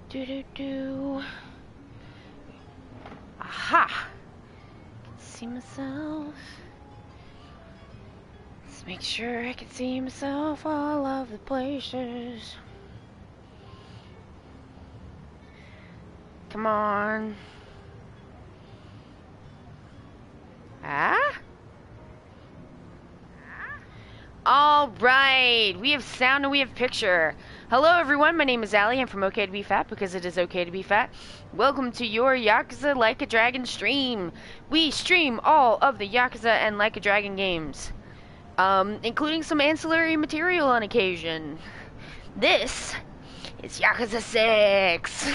Do do do. Aha! See myself. Let's make sure I can see myself all of the places. Come on. Ah? Alright, we have sound and we have picture. Hello everyone, my name is Allie. I'm from OK to Be Fat because it is okay to be fat. Welcome to your Yakuza Like a Dragon stream. We stream all of the Yakuza and Like a Dragon games, including some ancillary material on occasion. This is Yakuza 6.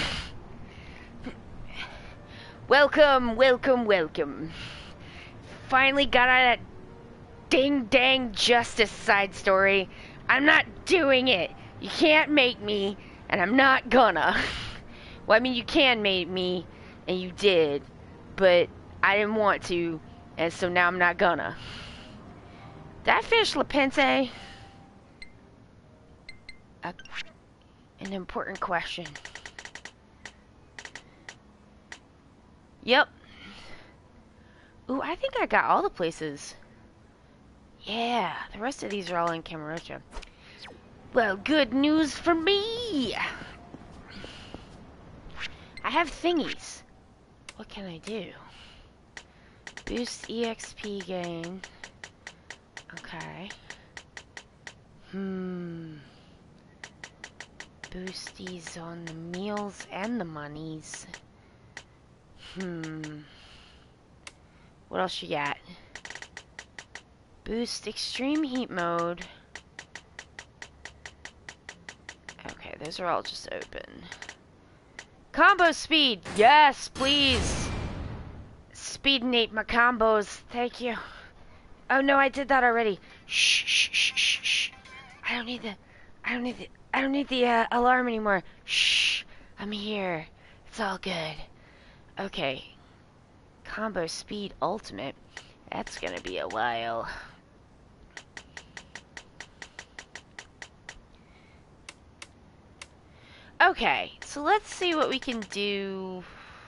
Welcome, welcome, welcome. Finally got out of that ding-dang justice side story. I'm not doing it. You can't make me, and I'm not gonna. Well, I mean, you can make me, and you did, but I didn't want to, and so now I'm not gonna. Did I finish Lepente? An important question. Yep. Ooh, I think I got all the places. Yeah, the rest of these are all in Kamurocho. Well, good news for me! I have thingies. What can I do? Boost EXP gain. Okay. Boosties on the meals and the monies. What else you got? Boost extreme heat mode. Okay, those are all just open. Combo speed! Yes, please! Speedinate my combos. Thank you. Oh no, I did that already. Shh, shh, shh, shh, shh. I don't need the alarm anymore. Shh. I'm here. It's all good. Okay. Combo speed ultimate. That's gonna be a while. Okay, so let's see what we can do.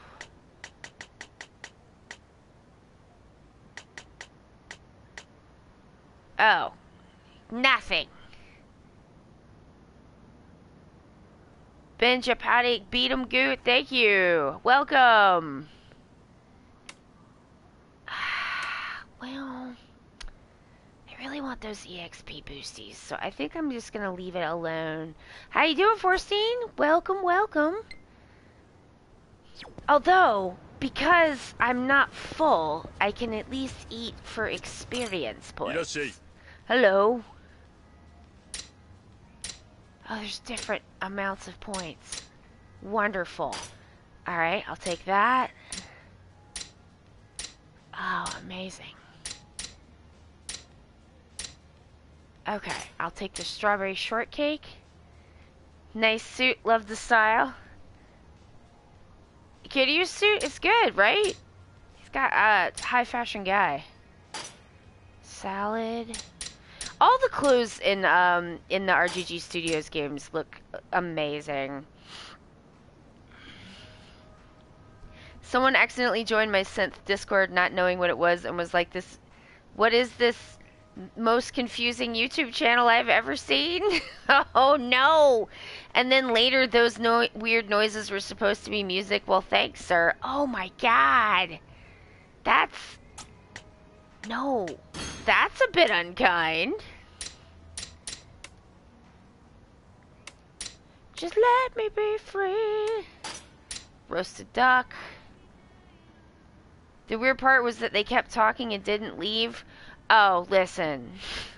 Oh, nothing. Ben Japati, beat 'em good. Thank you. Welcome. Well, I really want those EXP boosties, so I think I'm just gonna leave it alone. How you doing, Forstein? Welcome, welcome. Although, because I'm not full, I can at least eat for experience points. Hello. Oh, there's different amounts of points. Wonderful. Alright, I'll take that. Oh, amazing. Okay, I'll take the strawberry shortcake. Nice suit, love the style. Kiryu's suit is good, right? He's got a high fashion guy. Salad. All the clothes in the RGG Studios games look amazing. Someone accidentally joined my synth Discord not knowing what it was and was like, "This, what is this most confusing YouTube channel I've ever seen?" Oh no! And then later those weird noises were supposed to be music. Well, thanks, sir. Oh my god! That's... No. That's a bit unkind. Just let me be free. Roasted duck. The weird part was that they kept talking and didn't leave. Oh, listen.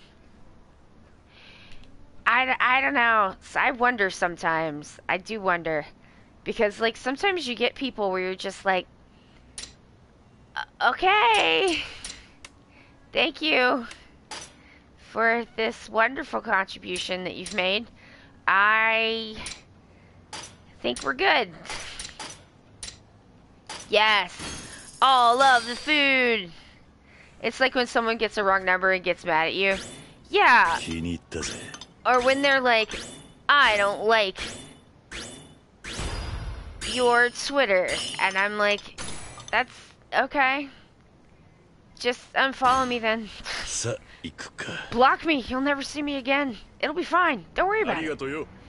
I don't know. I wonder sometimes. I do wonder. Because, like, sometimes you get people where you're just like, okay. Thank you for this wonderful contribution that you've made. I think we're good. Yes. All of the food. It's like when someone gets a wrong number and gets mad at you. Yeah. Or when they're like, I don't like your Twitter. And I'm like, that's okay. Just unfollow me then. Block me. You'll never see me again. It'll be fine. Don't worry about it.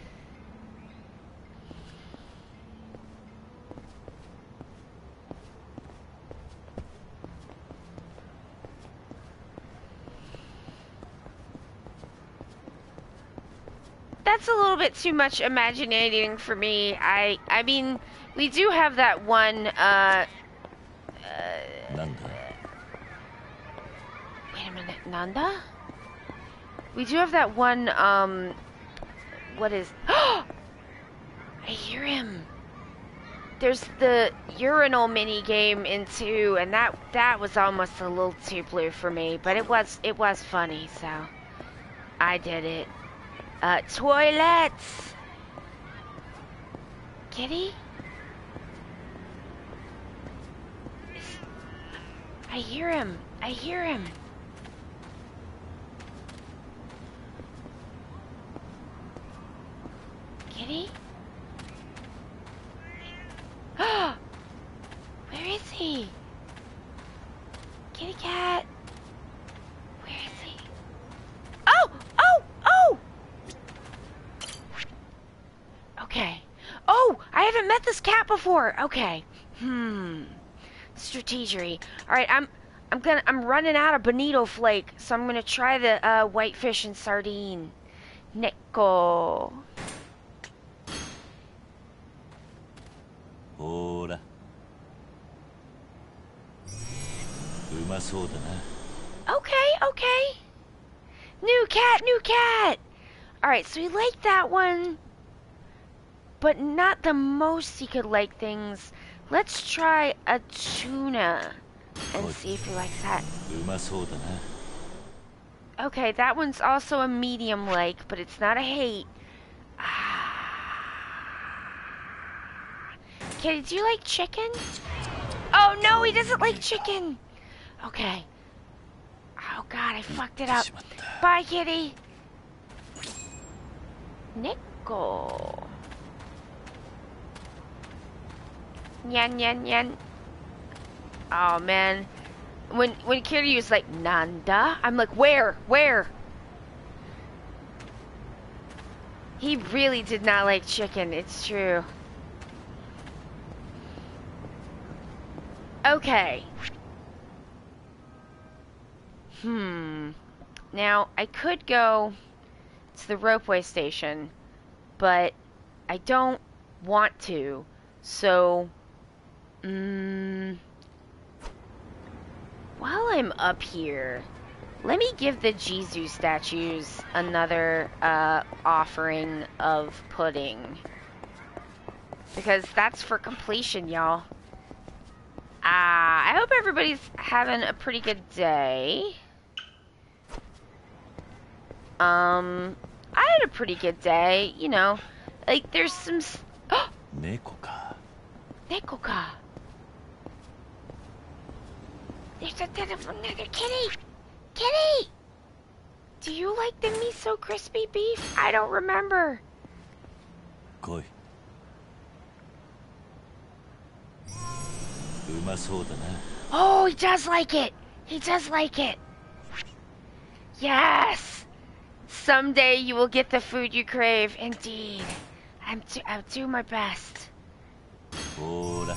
That's a little bit too much imaginating for me. I mean, we do have that one, wait a minute, Nanda? We do have that one, what is, I hear him. There's the urinal mini game in 2, and that was almost a little too blue for me, but it was funny, so I did it. Toilets! Kitty? I hear him. I hear him. Kitty? Where is he? Kitty cat? Where is he? Oh! Oh! Oh! Okay. Oh! I haven't met this cat before! Okay. Strategery. Alright, I'm running out of bonito flake, so I'm gonna try the whitefish and sardine. Neko. Okay, okay. New cat, new cat. Alright, so he liked that one, but not the most he could like things. Let's try a tuna and see if he likes that. Okay, that one's also a medium like, but it's not a hate. Kitty, do you like chicken? Oh no, he doesn't like chicken. Okay. Oh god, I fucked it up. Bye, kitty. Nickel. Nyan, nyan, nyan. Oh man. When Kitty was like, Nanda? I'm like, where? Where? He really did not like chicken, it's true. Okay. Now, I could go to the ropeway station, but I don't want to, so, while I'm up here, let me give the Jizu statues another, offering of pudding. Because that's for completion, y'all. I hope everybody's having a pretty good day. I had a pretty good day, you know. Like, there's some... Nekoka. Nekoka. There's another kitty! Kitty! Do you like the miso crispy beef? I don't remember. Koi. Oh, he does like it! He does like it! Yes! Someday you will get the food you crave, indeed. I'll do my best. Oh.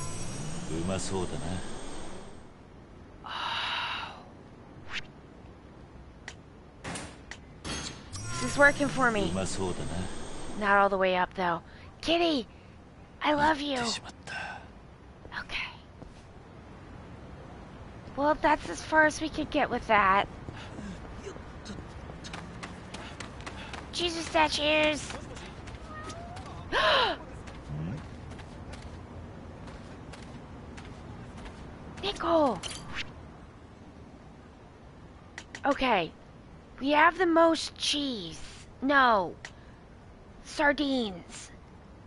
This is working for me. Not all the way up, though. Kitty! I love you! Okay. Well, that's as far as we could get with that. Jesus statues! Nickel! Okay. We have the most cheese. No. Sardines.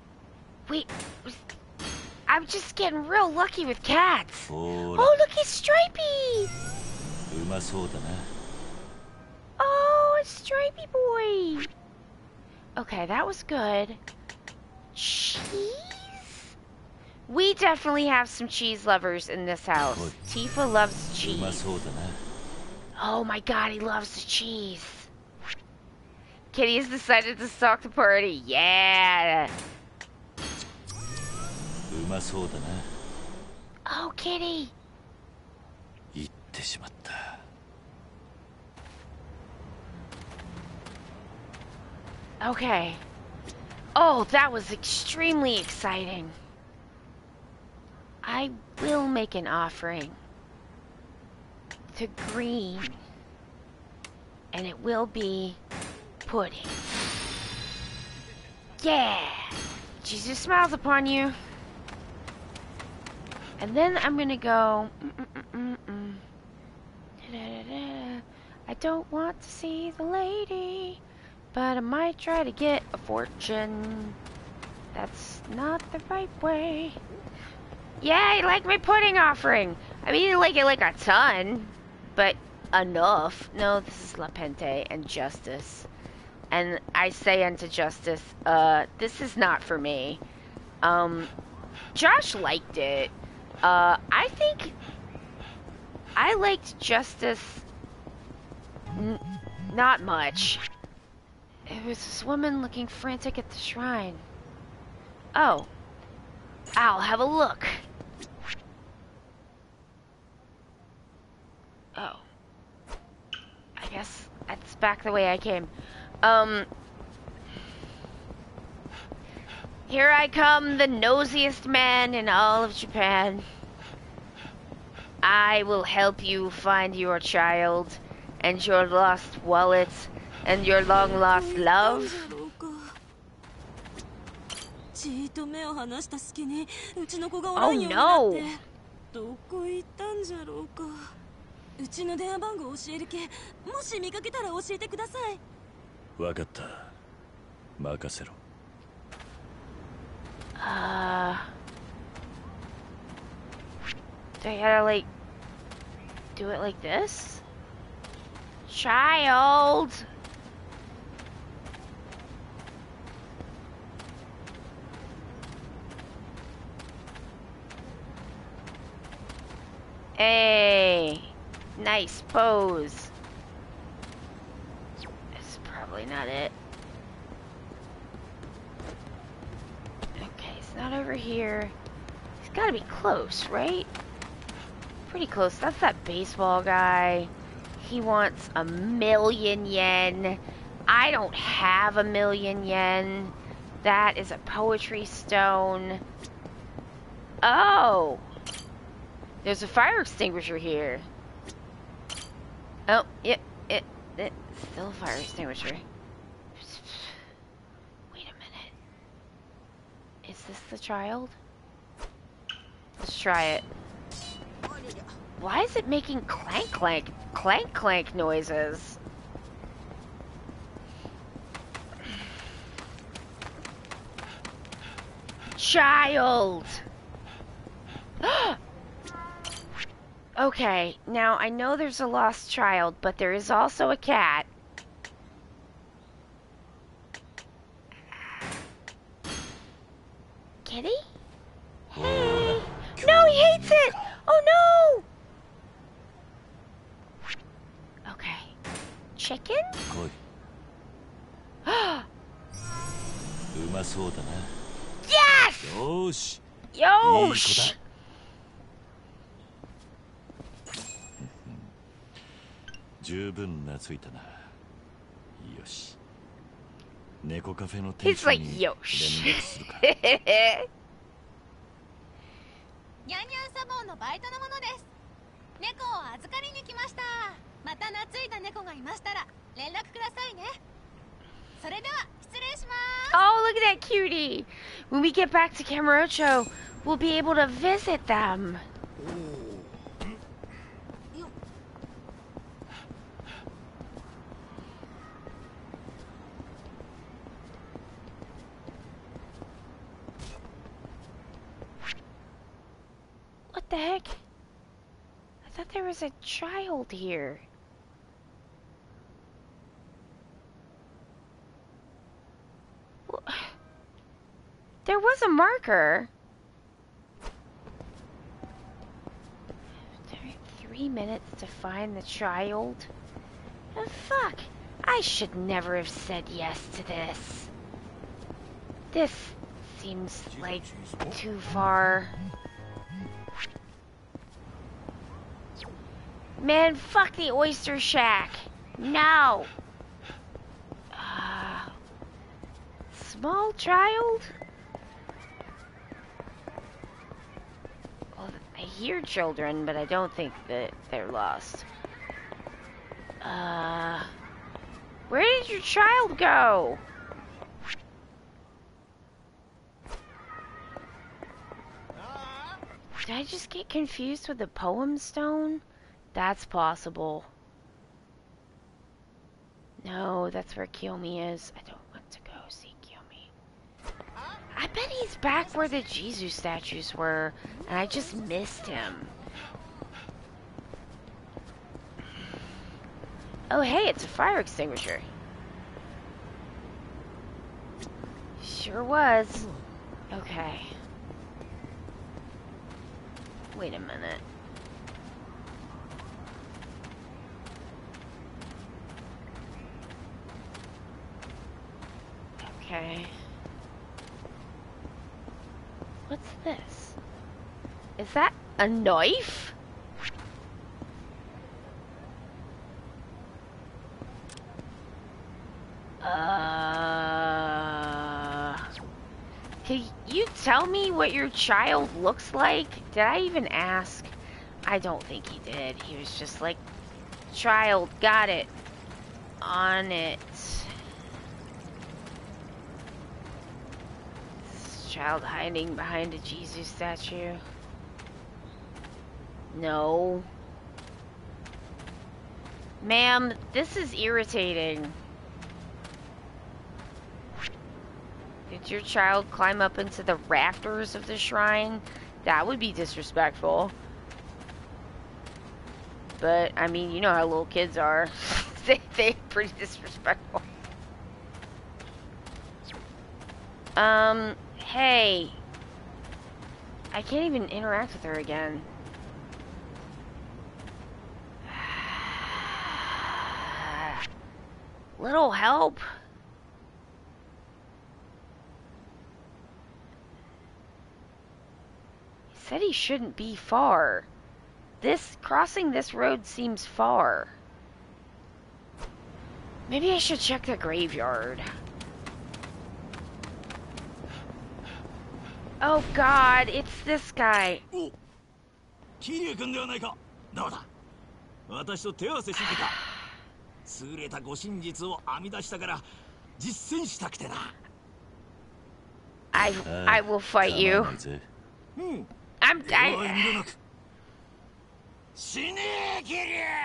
I'm just getting real lucky with cats. Oh, look, he's stripy! Oh, a stripy boy! Okay, that was good. Cheese? We definitely have some cheese lovers in this house. Good. Tifa loves うま cheese. そうだな。 Oh my god, he loves the cheese. Kitty has decided to stalk the party. Yeah. うまそうだな。 Oh, Kitty. 言ってしまった。 Okay. Oh, that was extremely exciting. I will make an offering to Green, and it will be pudding. Yeah! Jesus smiles upon you. And then I'm gonna go. I don't want to see the lady, but I might try to get a fortune. That's not the right way. Yeah, I like my pudding offering. I mean, I like it like a ton, but enough. No, this is La Pente and Justice. And I say unto Justice, this is not for me. Josh liked it. I think I liked Justice not much. It was this woman looking frantic at the shrine. Oh. I'll have a look. Oh. I guess that's back the way I came. Here I come, the nosiest man in all of Japan. I will help you find your child, and your lost wallet, and your long-lost love. じーっと目を離した隙にうちの子がお Oh らんようになって no! どこ行ったんじゃろうか。うちの電話番号教えるけ、もし見かけたら教えてください。 わかった。任せろ。 Do I gotta, like, do it like this? Child! Hey! Nice pose. That's probably not it. Okay, it's not over here. It's gotta be close, right? Pretty close. That's that baseball guy. He wants 1,000,000 yen. I don't have 1,000,000 yen. That is a poetry stone. Oh! There's a fire extinguisher here. Oh, yep, still a fire extinguisher. Wait a minute. Is this the child? Let's try it. Why is it making clank clank clank clank noises? Child! Okay, now I know there's a lost child, but there is also a cat. Kitty? Hey! No, he hates it! Oh no! Okay. Chicken? 来い。うまそうだな。 Yes! よーし。 Yosh! 十分懐いたな。よし。猫カフェの店 He's 長 like, に Yosh. ニャ連ン絡するか。 ニャンサボーのバイトのものです。猫を預かりに来ました。また懐いた猫がいましたら連絡くださいね。それでは失礼します。 Oh, look at that cutie! When we get back to Kamurocho, we'll be able to visit them. What the heck? I thought there was a child here. There was a marker. 3 minutes to find the child? Oh, fuck. I should never have said yes to this. This seems like too far. Man, fuck the oyster shack. No. Small child? Well, I hear children, but I don't think that they're lost. Where did your child go? Did I just get confused with the poem stone? That's possible. No, that's where Kiyomi is. I don't want to go see Kiyomi. I bet he's back where the Jesus statues were, and I just missed him. Oh, hey, it's a fire extinguisher. Sure was. Okay. Wait a minute. Okay. What's this? Is that a knife? Can you tell me what your child looks like? Did I even ask? I don't think he did. He was just like, child, got it. On it. This child hiding behind a Jesus statue. No. Ma'am, this is irritating. Did your child climb up into the rafters of the shrine? That would be disrespectful. But, I mean, you know how little kids are. They're pretty disrespectful. Hey. I can't even interact with her again. Little help? He said he shouldn't be far. Crossing this road seems far. Maybe I should check the graveyard. Oh god, it's this guy. 桐生君ではないか。どうだ。私と手合わせしてきた。優れたご真実を編み出したから実践したくてな。 I will fight you. I'm dying. 死ねえキリ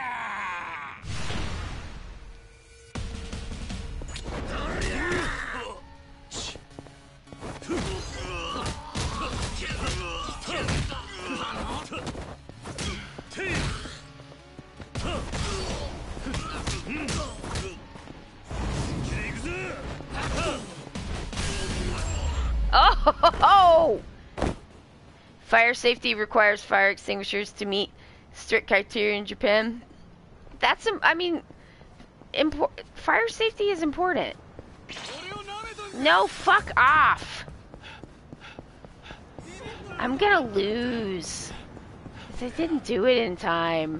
Oh! Fire safety requires fire extinguishers to meet strict criteria in Japan. That's, I mean, fire safety is important. No, fuck off. I'm gonna lose. 'Cause I didn't do it in time.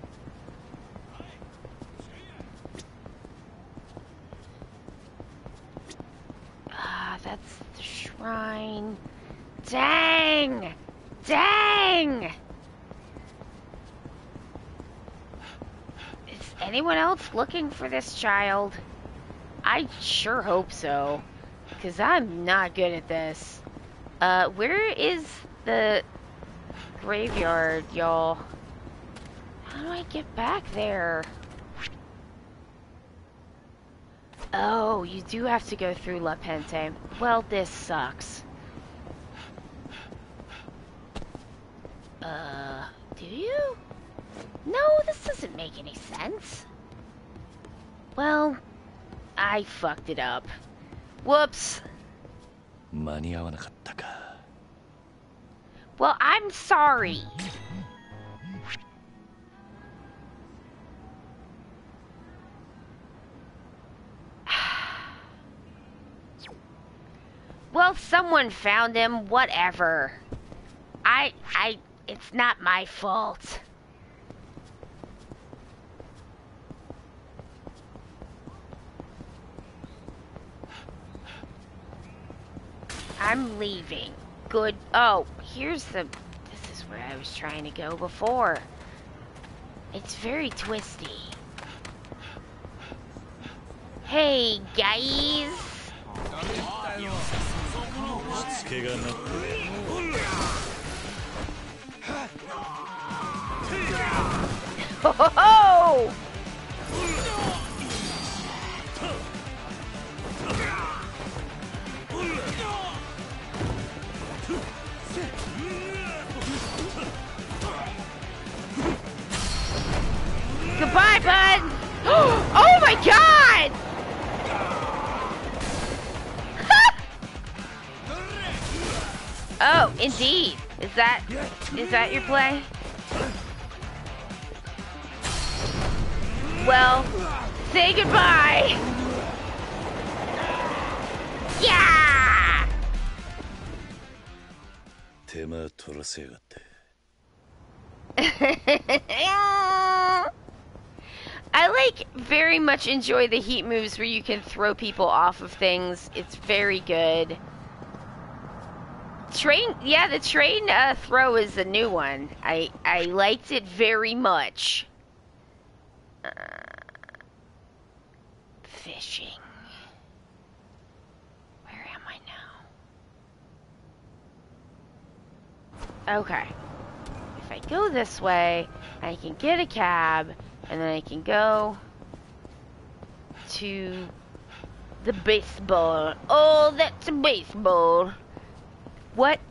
That's the shrine. Dang! Dang! Is anyone else looking for this child? I sure hope so. Because I'm not good at this. Where is the graveyard, y'all? How do I get back there? Oh, you do have to go through La Pente. Well, this sucks. Do you? No, this doesn't make any sense. Well, I fucked it up. Whoops. 間に合わなかったか。 Well, I'm sorry. Well, someone found him. Whatever. It's not my fault. I'm leaving. Good. Oh, here's the... This is where I was trying to go before. It's very twisty. Hey, guys. Ho ho ho! Goodbye, bud! Oh my god! Oh, indeed. Is that your play? Well, say goodbye! Yeah! I very much enjoy the heat moves where you can throw people off of things. It's very good. The train throw is a new one. I liked it very much. Fishing. Where am I now? Okay. If I go this way, I can get a cab, and then I can go to the baseball. Oh, that's a baseball. What?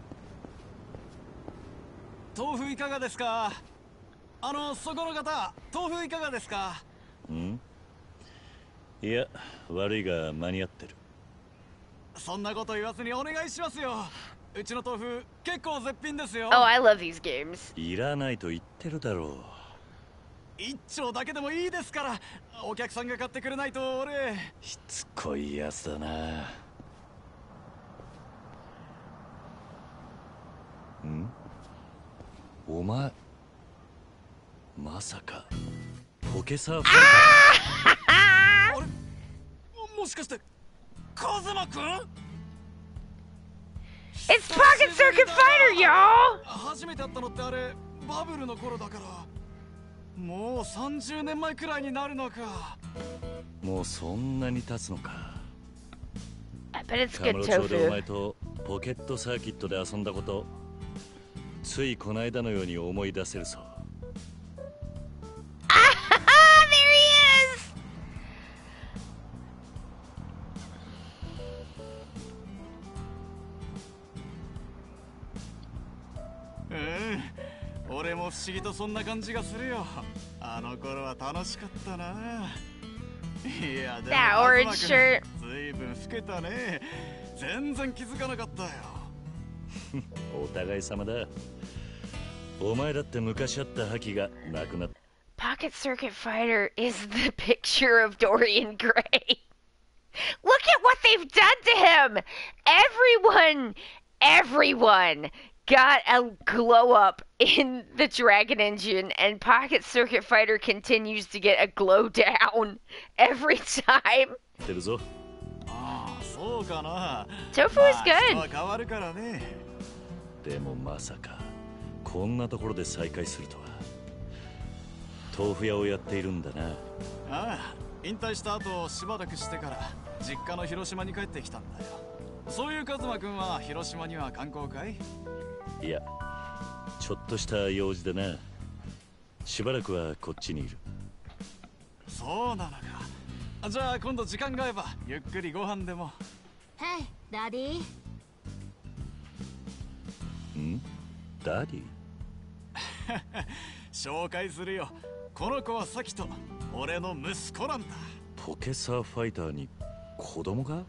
豆腐いかがですか？そこの方、豆腐いかがですか？ん？いや、悪いが間に合ってる。そんなこと言わずにお願いしますよ。うちの豆腐結構絶品ですよ。 Oh, I love these games. いらないと言ってるだろう。一丁だけでもいいですから、お客さんが買ってくれないと俺。しつこいやつだな。ん？お前まさかポケサーファイター？あれ？もしかしてカズマくん？ It's Pocket Circuit Fighter, y'all! 初めて会ったのってあれバブルの頃だからもう30年前くらいになるのか。もうそんなに経つのか。 I bet it's good カムロ町でお tofu. 前とポケットサーキットで遊んだことついこの間のように思い出せるぞ。 Ah, there he is! 俺も不思議とそんな感じがするよ。あの頃は楽しかったな。いやでも That orange shirt. ずいぶん老けたね。全然気づかなかったよ。お互い様だ。お前だって昔あった覇気がなくなった。 Pocket Circuit Fighter is the picture of Dorian Gray. Look at what they've done to him! Everyone got a glow up in the Dragon Engine, and Pocket Circuit Fighter continues to get a glow down every time. てるぞ。ああ、そうかな。 Tofu is good. 変わるからね。でもまさかこんなところで再会するとは。豆腐屋をやっているんだな。ああ、引退した後しばらくしてから実家の広島に帰ってきたんだよ。そういうカズマくんは広島には観光かい？いや、ちょっとした用事でな。しばらくはこっちにいる。そうなのか。じゃあ今度時間が合えばゆっくりご飯でも。 Hey, Daddy. ん？ダディ？紹介するよ。この子はサキと俺の息子なんだ。ポケサーファイターに子供が？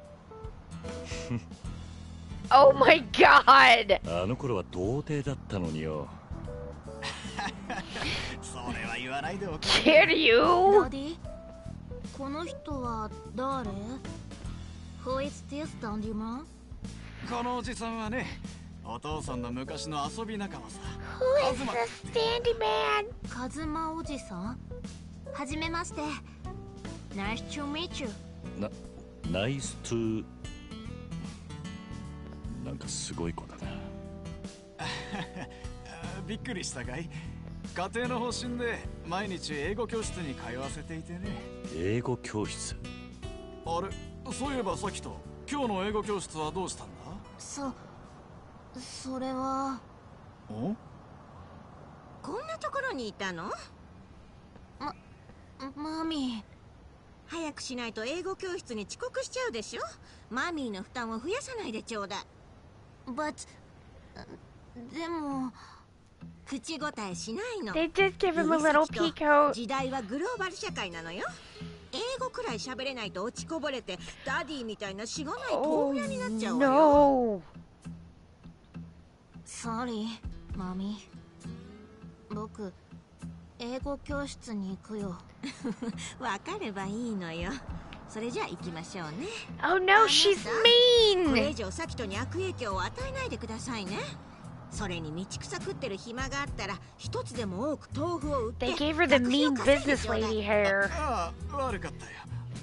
Oh my god! あの頃は童貞だったのによ。それは言わないでおけ。 Kill you! Daddy, この人は誰？ Who is this dandy man? このおじさんはね、お父さんの昔の遊び仲間さ。 Who is this standy man? カズマおじさん、はじめまして。 Nice to meet you。 ナイストゥなんかすごい子だな。 びっくりしたかい？家庭の方針で毎日英語教室に通わせていてね。 英語教室？ あれ、そういえばさきと今日の英語教室はどうしたんだ？ それは。 お？ こんなところにいたの？ マミー。 早くしないと英語教室に遅刻しちゃうでしょ。マミーの負担を増やさないでちょうだい。 But でも口答えしないの。 They did give him a little peacoat. 時代はグローバル社会なのよ。英語くらい喋れないと落ちこぼれてダディみたいなしがない豆腐屋になっちゃうわよ。 No. Sorry、マミー。僕、英語教室に行くよ。 わかればいいのよ。それじゃあ行きましょうね。 Oh no, she's これ mean. 以上サキトに悪影響を与えないでくださいね。それに道草食ってる暇があったら一つでも多く豆腐を売って They gave her the 学費を mean 稼いで business ちょうだい。 lady hair. ああ、悪かったよ。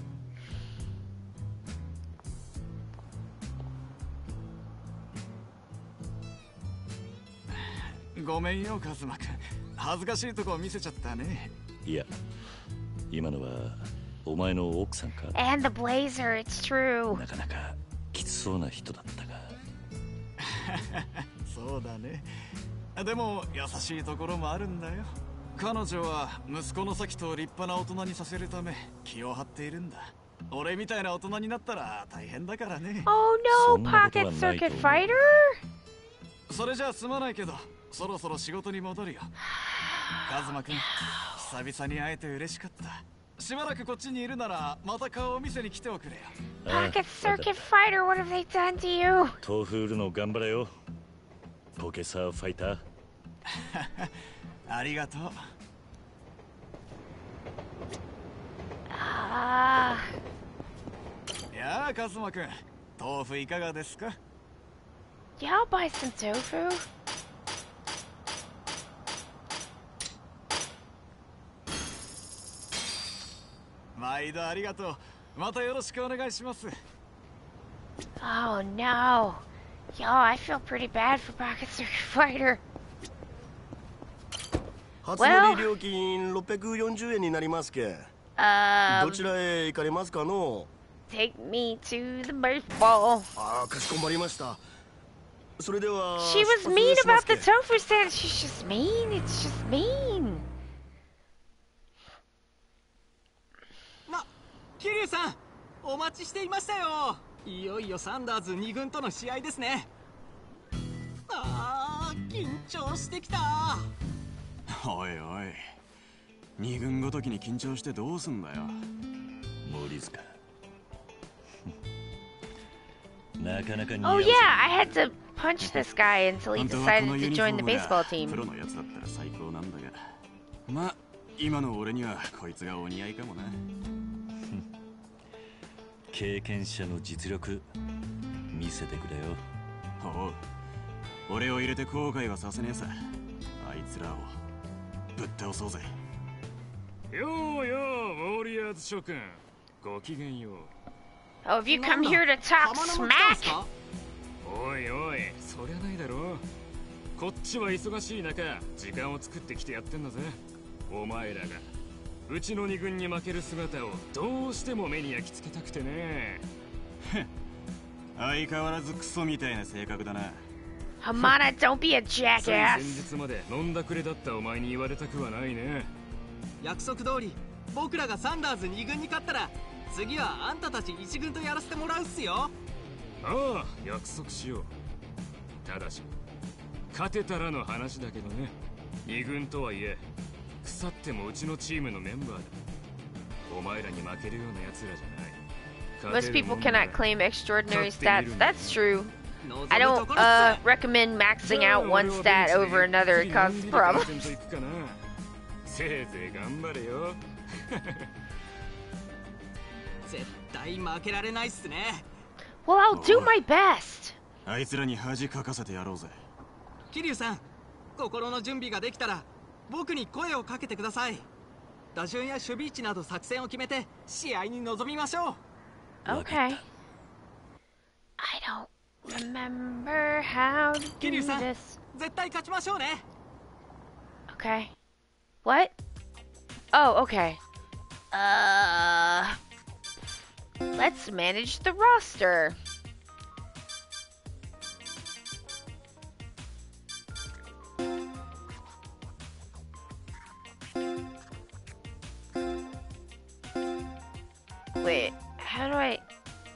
ごめんよ、カズマくん。恥ずかしいとこ見せちゃったね。 いや、今のはお前の奥さんか？ And the blazer, it's true. なかなかきつそうな人だったが。 そうだね。でも優しいところもあるんだよ。彼女は息子のサキと立派な大人にさせるため気を張っているんだ。俺みたいな大人になったら大変だからね。 Oh no, そんなことは Pocket ないと Circuit 思う。 Fighter? それじゃあすまないけど、そろそろ仕事に戻るよ。カズマくん、久々に会えて嬉しかった。しばらくこっちにいるならまた顔を見せに来ておくれよ。 ああ、 Pocket Circuit Fighter, what have they done to you? 豆腐売るの頑張れよ。ポケサーファイター。 ありがとう。 Ah, いやあ、カズマくん、豆腐いかがですか？ yeah, I'll buy some tofu. 毎度ありがとう。またよろしくお願いします。 Oh no. Yo, I feel pretty bad for Pocket Circuit Fighter. 初乗り料金640円になりますけ。どちらへ行かれますかの？ Take me to the baseball. ああ、かしこまりました。それでは She was 出発 mean します about the け。 tofu stand. She's just mean. It's just mean. 桐生さん、お待ちしていましたよ。いよいよサンダーズ2軍との試合ですね。ああ、緊張してきた。 おいおい、二軍ごときに緊張してどうすんだよ。 森塚。なかなか似合 Oh う yeah, I had to punch this guy until he 本当はこ decided のユ to ニフォ join ー the ム baseball が team. プロのやつだったら最高なんだが、まあ今の俺にはこいつがお似合いかもな。 経験者の実力見せてくれよ。 おう、俺を入れて後悔はさせねえさ。あいつらをぶっ倒そうぜ。 ようよう、ウォリアーズ諸君、ごきげんよう。 Oh, if you come here to talk 浜野も来たんす smack. か？ おいおい、そりゃないだろう。こっちは忙しい中、時間を作ってきてやってんだぜ。お前らがうちの二軍に負ける姿をどうしても目に焼き付けたくてね。 相変わらずクソみたいな性格だな。 Hamada, don't be a つい先 jackass. 日まで飲んだくれだったお前に言われたくはないね。 約束通り、僕らがサンダーズ2軍に勝ったら、次はあんたたち1軍とやらせてもらうっすよ。 ああ、約束しよう。ただし勝てたらの話だけどね。二軍とはいえ腐ってもうちのチームのメンバーだ。お前らに負けるような奴らじゃない。 Most people cannot claim extraordinary stats. That's true. 望む I と don't ころっす。 recommend maxing out one stat over another. It causes problems. せいぜい頑張れよ。 絶対負けられないっすね。 Well, I'll do my best. あいつらに恥かかせてやろうぜ。 桐生さん、心の準備ができたら僕に声をかけてください。打順や守備位置など作戦を決めて試合に臨みましょう。 Okay. I don't remember how to do 桐生さん、 this. 絶対勝ちましょうね。 Okay. What? Oh, okay. Let's manage the roster. Wait, how do I...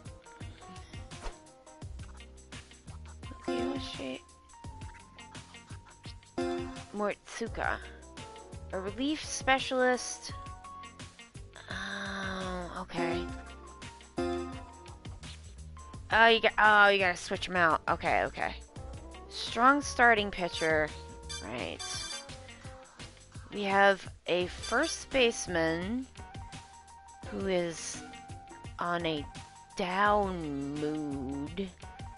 Yoshi... Mortsuka. A relief specialist. Oh, okay. Oh, you gotta switch them out. Okay, okay. Strong starting pitcher. Right. We have a first baseman who is on a down mood.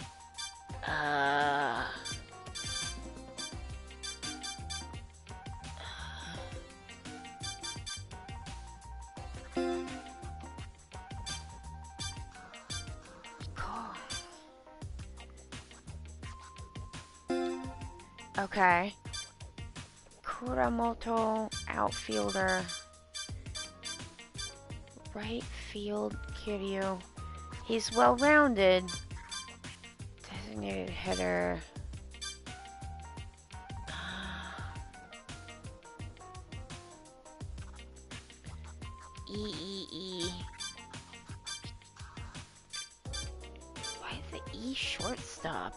Okay. Kuramoto, outfielder. Right field, Kiryu. He's well-rounded. Designated hitter. E. Why is the E shortstop?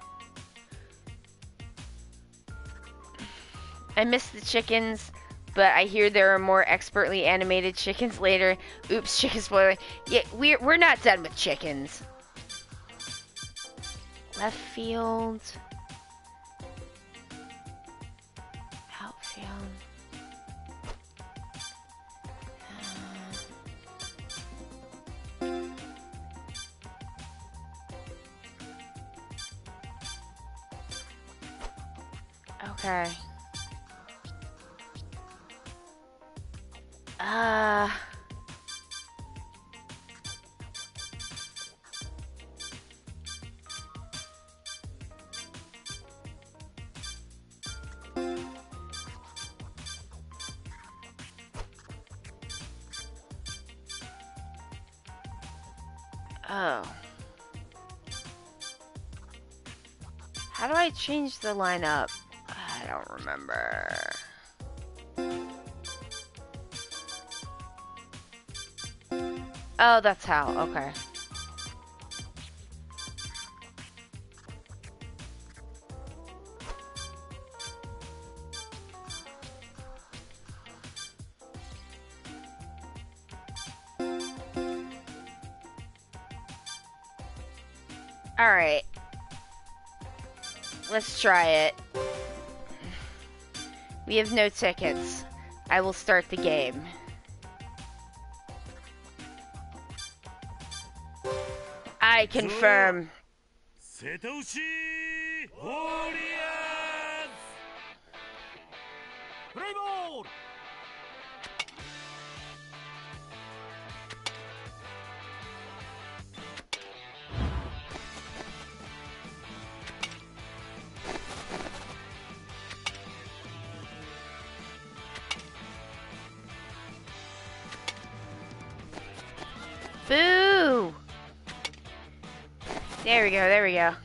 I miss the chickens, but I hear there are more expertly animated chickens later. Oops, chicken spoiler. Yeah, we're not done with chickens. Left field. Outfield. Okay. Oh. How do I change the lineup? I don't remember. Oh, that's how. Okay. All right. Let's try it. We have no tickets. I will start the game. I confirm. Setoshi Warriors! Play ball! Boo! There we go, there we go.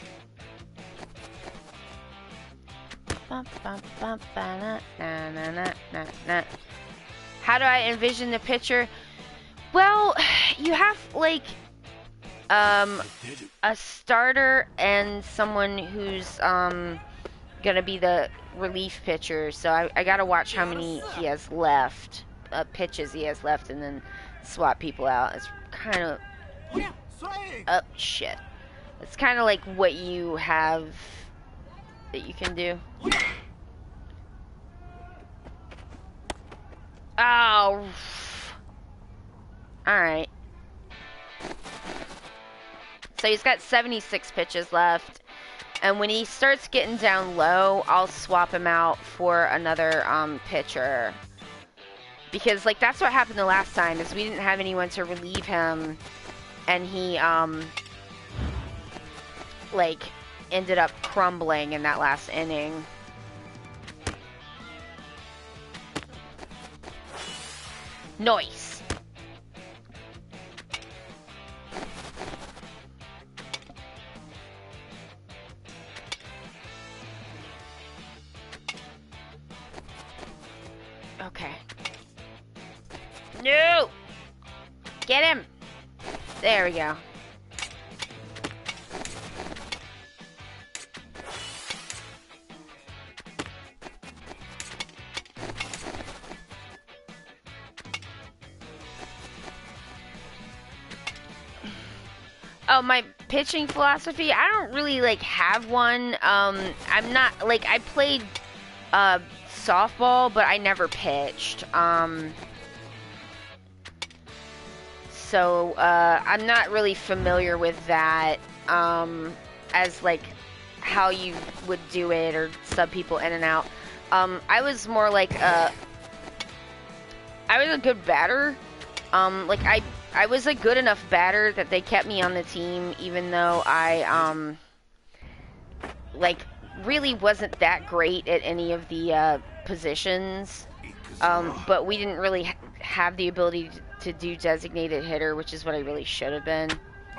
How do I envision the pitcher? Well, you have like a starter and someone who's gonna be the relief pitcher. So I gotta watch how many he has left, pitches he has left, and then swap people out. It's kind of oh shit. It's kind of like what you have that you can do. Oh. Alright. So he's got 76 pitches left. And when he starts getting down low, I'll swap him out for another pitcher. Because, like, that's what happened the last time, is we didn't have anyone to relieve him. And he, like, ended up crumbling in that last inning. Nice. Okay. No! Get him! There we go. Oh, my pitching philosophy? I don't really, like, have one. I'm not, like, I played, softball, but I never pitched. So, I'm not really familiar with that, as, like, how you would do it or sub people in and out. I was more like, I was a good batter. Like, I was a good enough batter that they kept me on the team, even though I, like, really wasn't that great at any of the, positions. But we didn't really have the ability to do designated hitter, which is what I really should have been.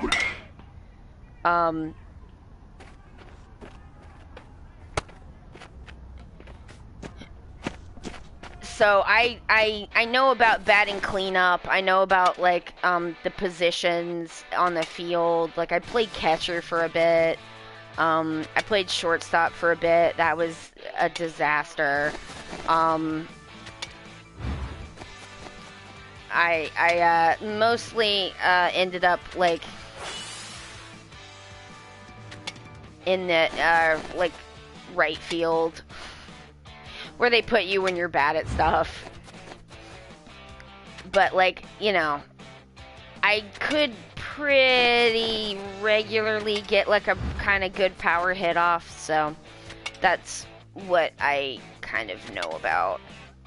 So I know about batting cleanup. I know about, like, the positions on the field. Like, I played catcher for a bit. I played shortstop for a bit. That was a disaster. I mostly ended up, like, in the like, right field, where they put you when you're bad at stuff. But, like, you know, I could pretty regularly get, like, a kind of good power hit off, so that's what I kind of know about.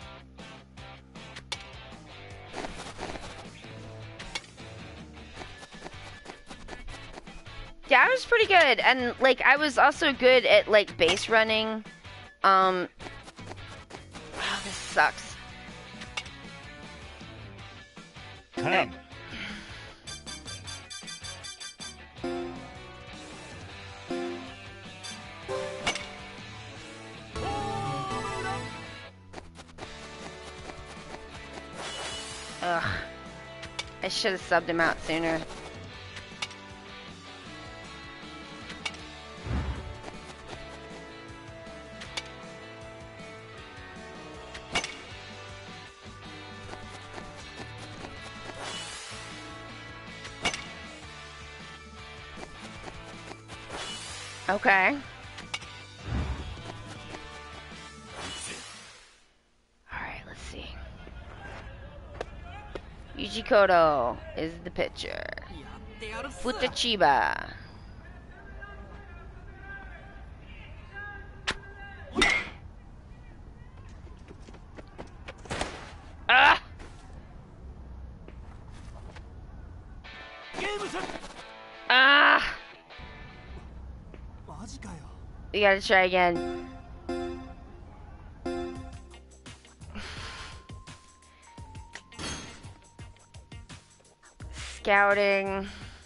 Yeah, I was pretty good, and, like, I was also good at, like, base running. Wow, this sucks. Come. Ugh. I should have subbed him out sooner. Okay. Alright, let's see. Yuji Koto is the pitcher. Futachiba. Ah! Ah! We gotta try again. Scouting.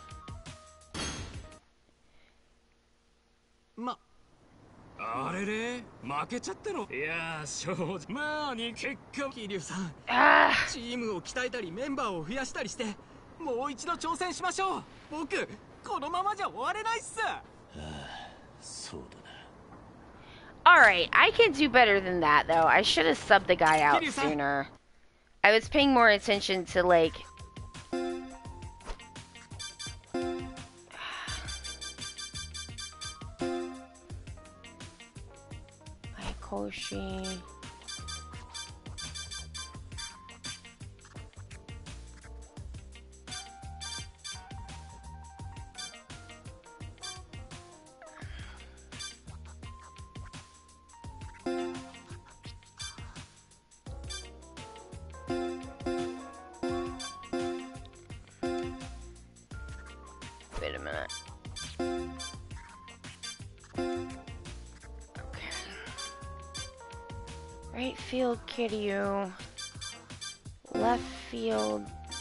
Alright, I can do better than that, though. I should have subbed the guy out sooner. I was paying more attention to, like... Koshi... Right field, Kiryu. Left field.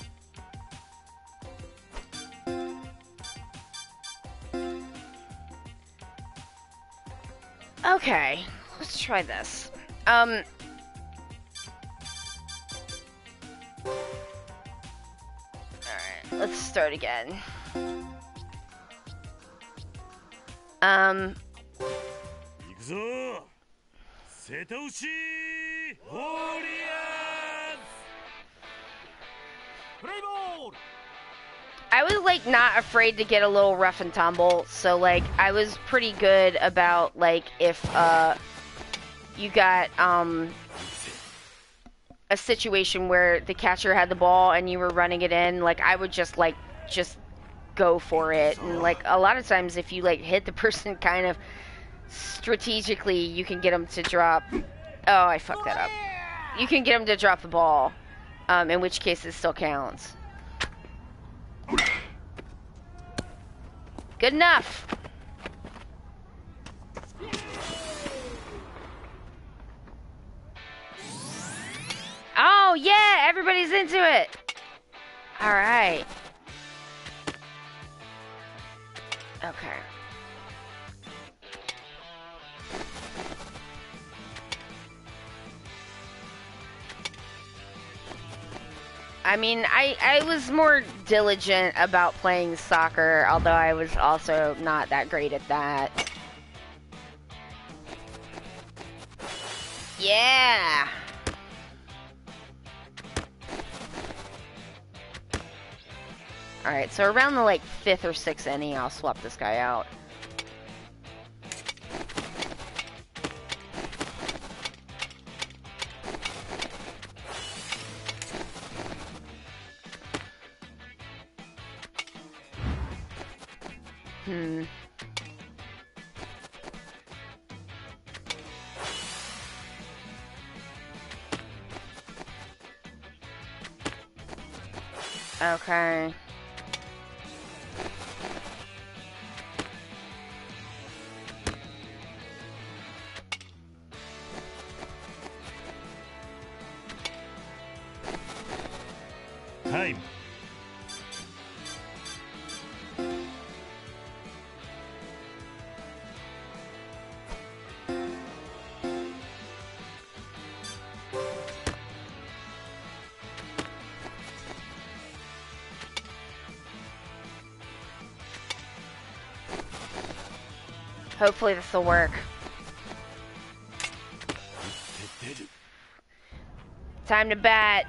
Okay, let's try this. Alright, let's start again. I was like not afraid to get a little rough and tumble, so like I was pretty good about like if you got a situation where the catcher had the ball and you were running it in, like I would just go for it. And like a lot of times if you like hit the person kind of strategically, you can get them to drop. Oh, I fucked that up. You can get them to drop the ball, in which case it still counts. Good enough. Oh yeah, everybody's into it. All right. Okay. I mean, I was more diligent about playing soccer, although I was also not that great at that. Yeah! Alright, so around the, like, 5th or 6th inning, I'll swap this guy out. Okay. Time. Hopefully this will work. Time to bat.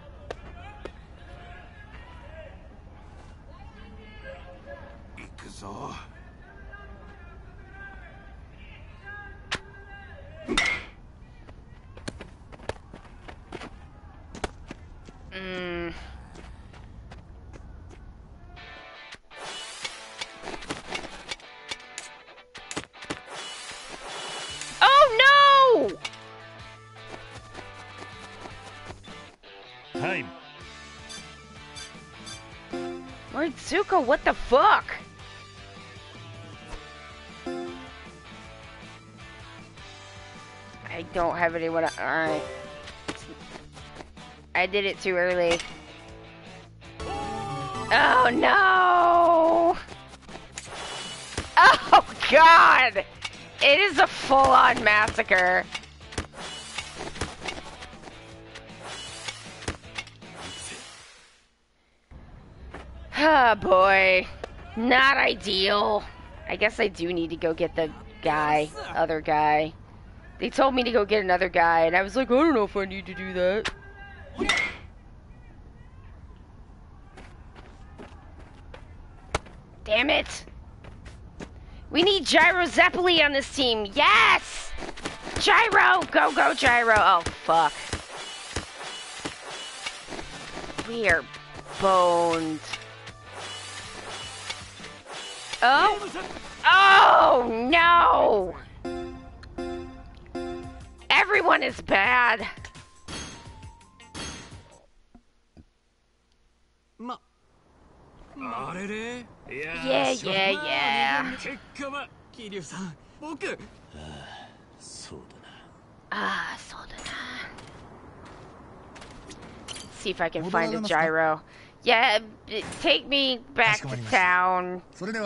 Time. Zuko, what the fuck? I don't have anyone. Alright. I did it too early. Oh no! Oh god! It is a full-on massacre. Ah, boy. Not ideal. I guess I do need to go get the guy, other guy. They told me to go get another guy, and I was like, I don't know if I need to do that. Damn it. We need Gyro Zeppeli on this team. Yes! Gyro! Go, go, Gyro. Oh, fuck. We are boned. Oh! Oh, no! Everyone is bad. Yeah, yeah, yeah. そうだな。 Ah, let's see if I can find a gyro. Yeah, take me back to town.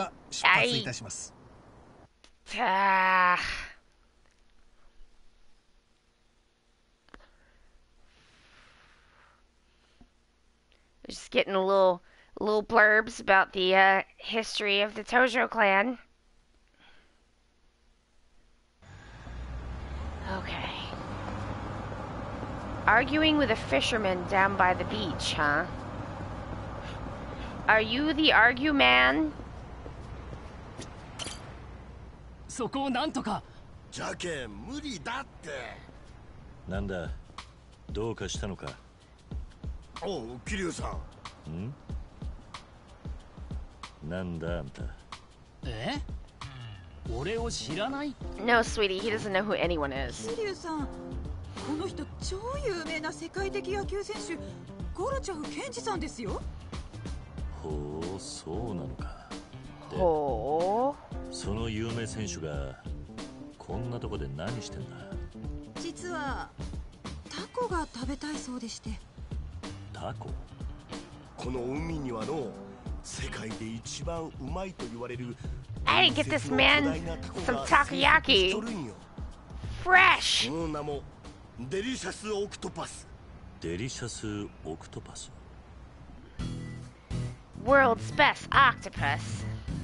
Just getting a little blurbs about the history of the Tojo clan. Okay. Arguing with a fisherman down by the beach, huh? Are you the argue man? そこをなんとか。 じゃけん無理だって。 なんだ、どうかしたのか。 おう、桐生さん。 ん？なんだあんた。 え？俺を知らない？ No, sweetie, he doesn't know who anyone is. 桐生さん、この人超有名な世界的野球選手、ゴルチャフ健二さんですよ。 ほう、そうなのか。 ほう。その有名選手がこんなとこで何してんだ。 実はタコが食べたいそうでして。 タコ？ この海にはの世界で一番うまいと言われる。 I didn't get this man some takoyaki. Fresh. その名もデリシャスオクトパス。 デリシャスオクトパス。 World's best octopus.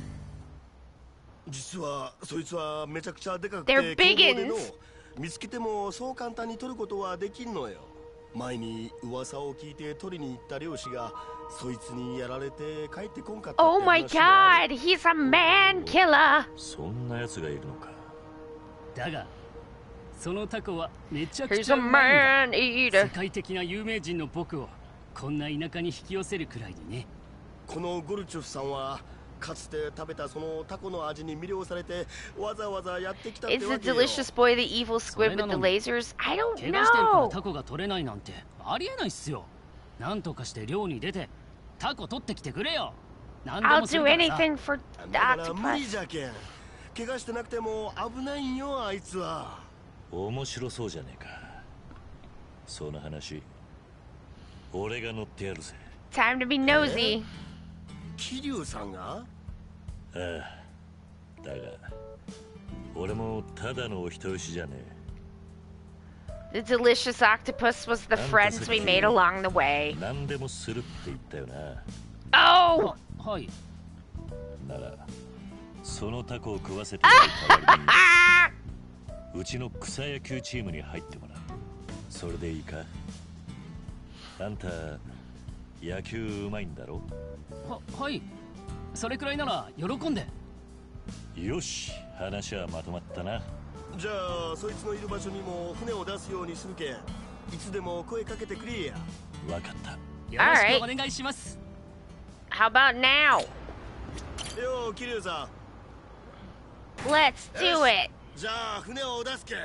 実はそいつはめちゃくちゃでかくて凶暴での見つけてもそう簡単に取ることはできんのよ。前に噂を聞いて取りに行った漁師がそいつにやられて帰ってこんかった。 Oh my god, he's a man killer. そんな奴がいるのか。 だがそのタコはめちゃくちゃうまいんだ。 世界的な有名人の僕をこんな田舎に引き寄せるくらいにね。 このゴルチョフさんはかつて食べたそのタコの味に魅了されてわざわざやってきたってわけよ。 Is the delicious boy the evil squid with the lasers? I don't 怪我してるから know. タコが取れないなんてありえないっすよ。なんとかして漁に出てタコ取ってきてくれよ。何で I'll もする do からさ。 anything for the だから無理 octopus. じゃけん。怪我してなくても危ないんよあいつは。 面白そうじゃねえか。その話俺が乗ってやるぜ。 Time to be nosy. 桐生さんが？ ああ、だが俺もただのお人よしじゃね The delicious octopus was the friends we made along the way. 何でもするって言ったよな。 Oh! はい。 ならそのタコを食わせてやる代わりにうちの草野球チームに入ってもらう。それでいいか？あんた野球うまいんだろ？ はい。それくらいなら喜んで。 よし、話はまとまったな。 じゃあそいつのいる場所にも船を出すようにするけん、いつでも声かけてくれや。 わかった。 よろしくお願いします。 How about now? よ、桐生さん。Let's do it. じゃあ船を出すけ。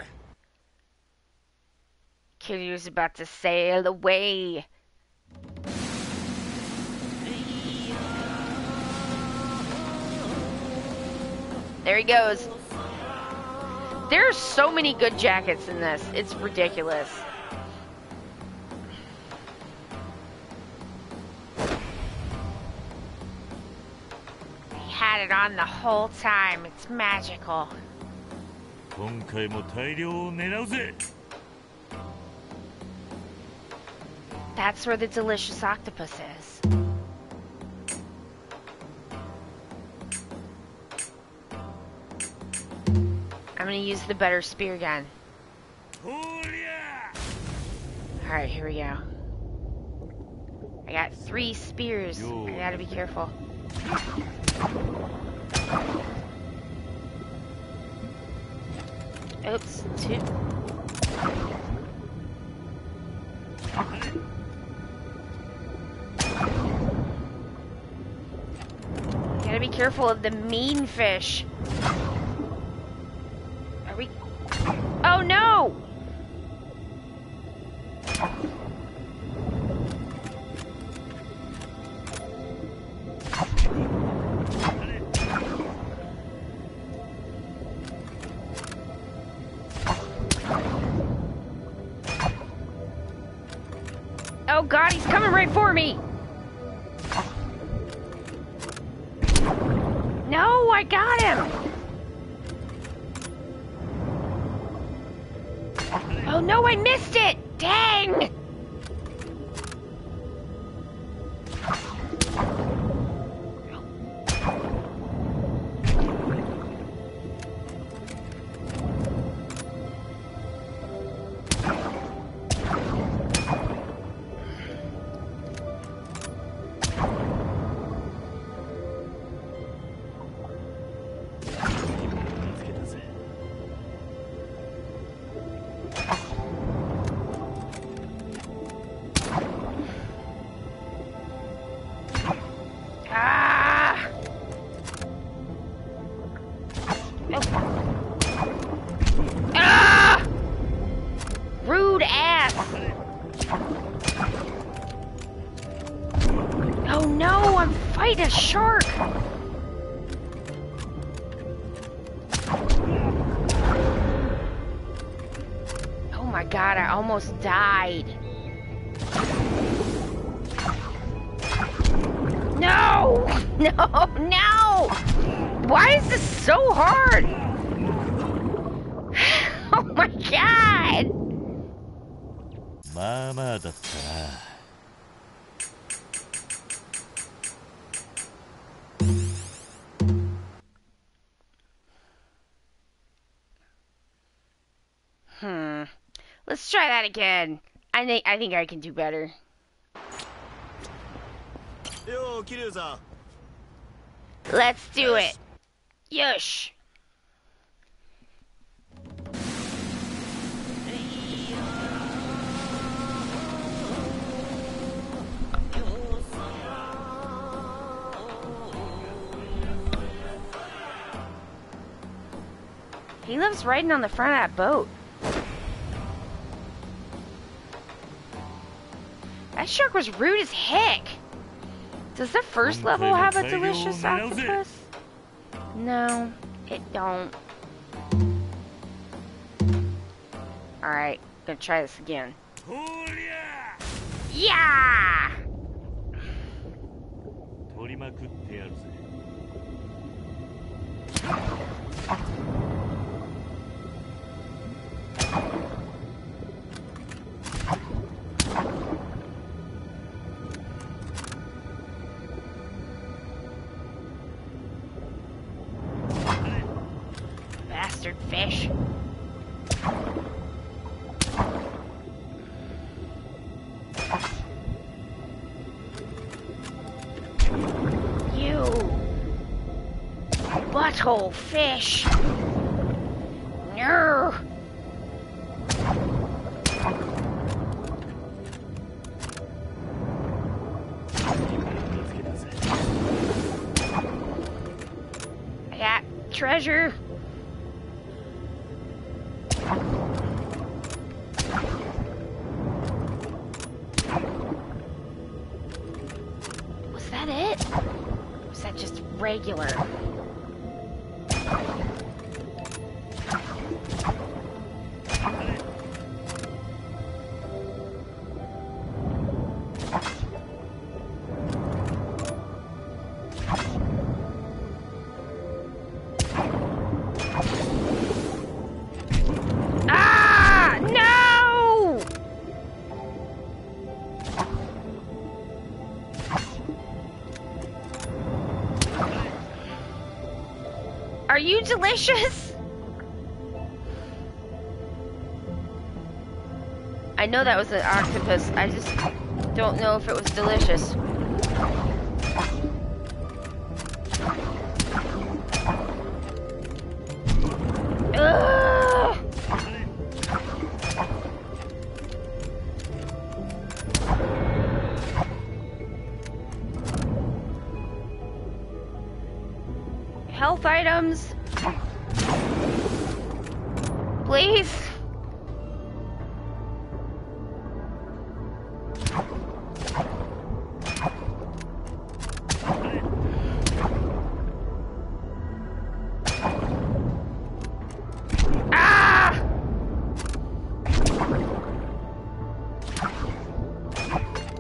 Kiryu's about to sail away. There he goes. There's so many good jackets in this. It's ridiculous. He had it on the whole time. It's magical. 今回も大量を狙うぜ。 That's where the delicious octopus is. I'm gonna use the better spear gun. Alright, here we go. I got 3 spears. I gotta be careful. Oops, 2. Gotta be careful of the mean fish. Are we? Oh no! Oh god, he's coming right for me! No, I got him! Oh no, I missed it! Dang! Rude ass! Oh no, I'm fighting a shark! Oh my god, I almost died. No! No! No! Why is this so hard? Oh my god! まあまあだったな。 Let's try that again. I think I can do better. Yo, Kiryu-san. Let's do it. Yush. He loves riding on the front of that boat. That shark was rude as heck. Does the first level have a delicious octopus? No, it don't. Alright, gonna try this again. Yeah! 取りまくってやるぜ。 Bastard fish. You butthole fish. No. I got treasure. Was that it? Or was that just regular? Ah! No! Are you delicious? I know that was an octopus. I just don't know if it was delicious. Ugh! Health items. Please. Ah!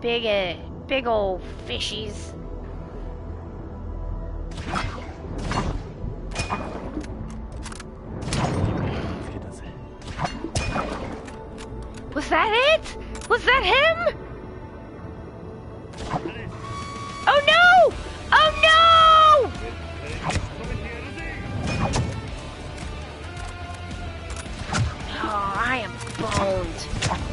Big old fishies. Was that it? Was that him? Oh no! Oh no! Oh, I am boned.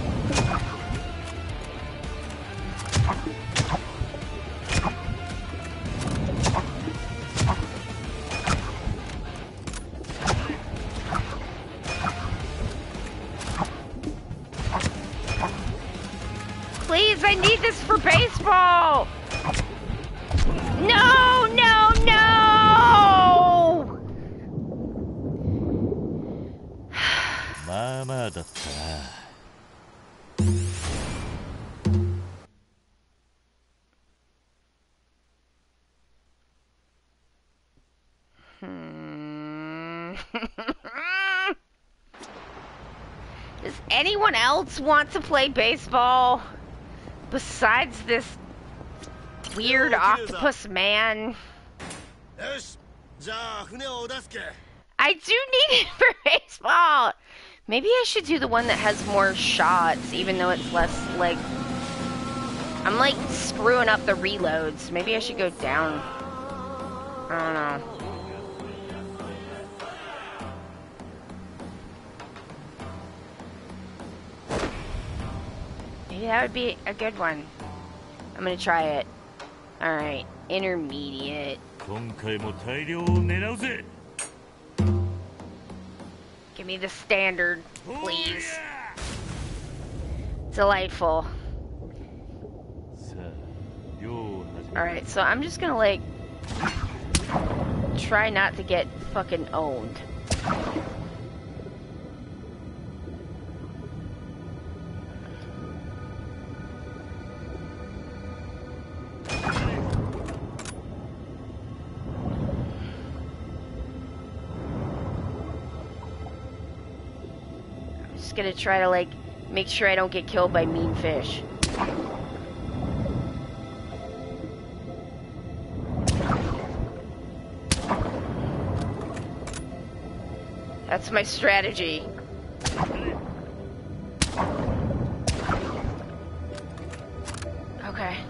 Please, I need this for baseball! No, no, no! Mama だったな。 Does anyone else want to play baseball besides this weird octopus man? I do need it for baseball. Maybe I should do the one that has more shots, even though it's less, like... I'm, like, screwing up the reloads. Maybe I should go down. I don't know. Maybe that would be a good one. I'm gonna try it. Alright, intermediate. Give me the standard, please. Delightful. Alright, so I'm just gonna, like, try not to get fucking owned. Gonna try to, like, make sure I don't get killed by mean fish. That's my strategy. Okay.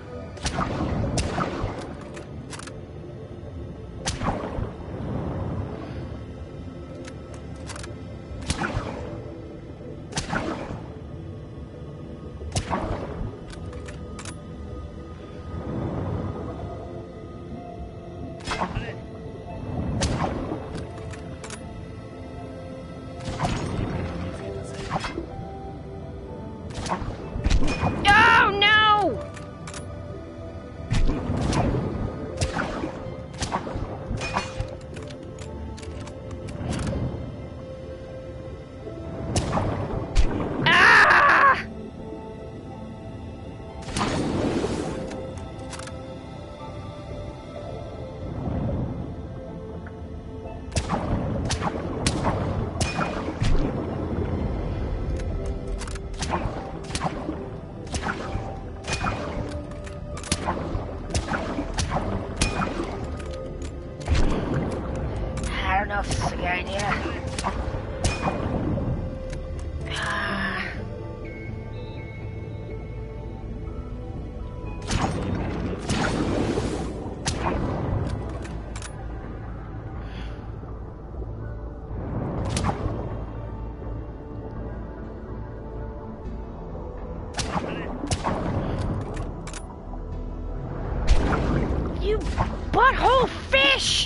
You butthole fish!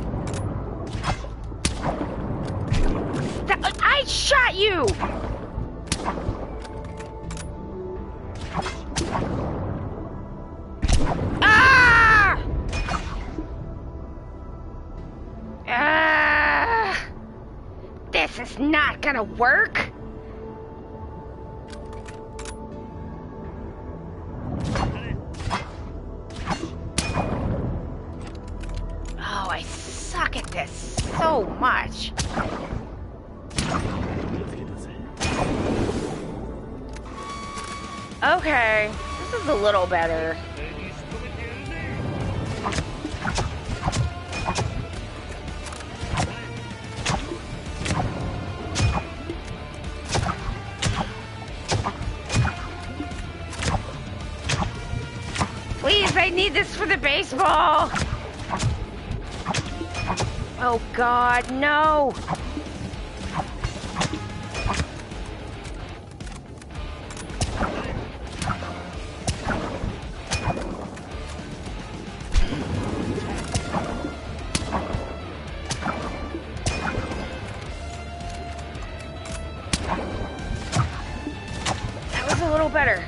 I shot you! Ah! This is not gonna work! Oh, I suck at this so much. Okay, this This is a little better. Please, I need this for the baseball. Oh God, no. That was a little better.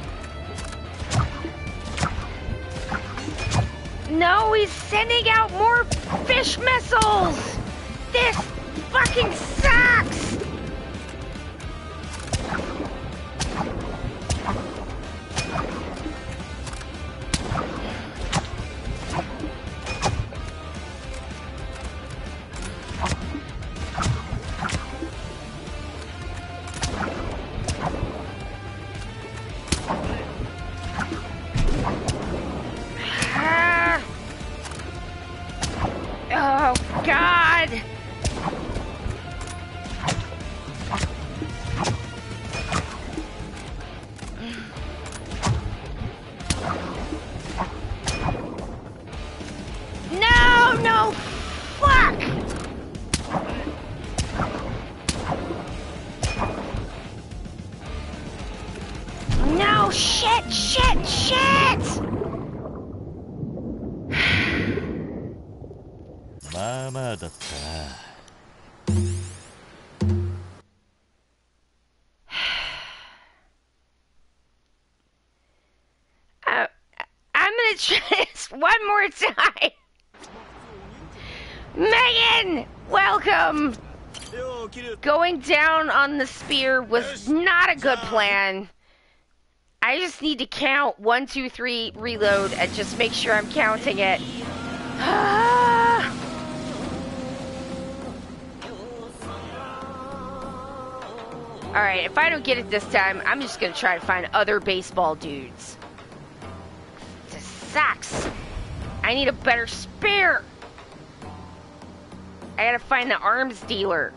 No, he's sending out more fish missiles! This fucking sucks! Oh, God! No, no, fuck! No, shit, shit, shit! まあまあだったな。 I'm gonna try this one more time. Megan, welcome. Going down on the spear was not a good plan. I just need to count 1, 2, 3, reload, and just make sure I'm counting it. Alright, if I don't get it this time, I'm just gonna try to find other baseball dudes. This sucks. I need a better spear. I gotta find the arms dealer.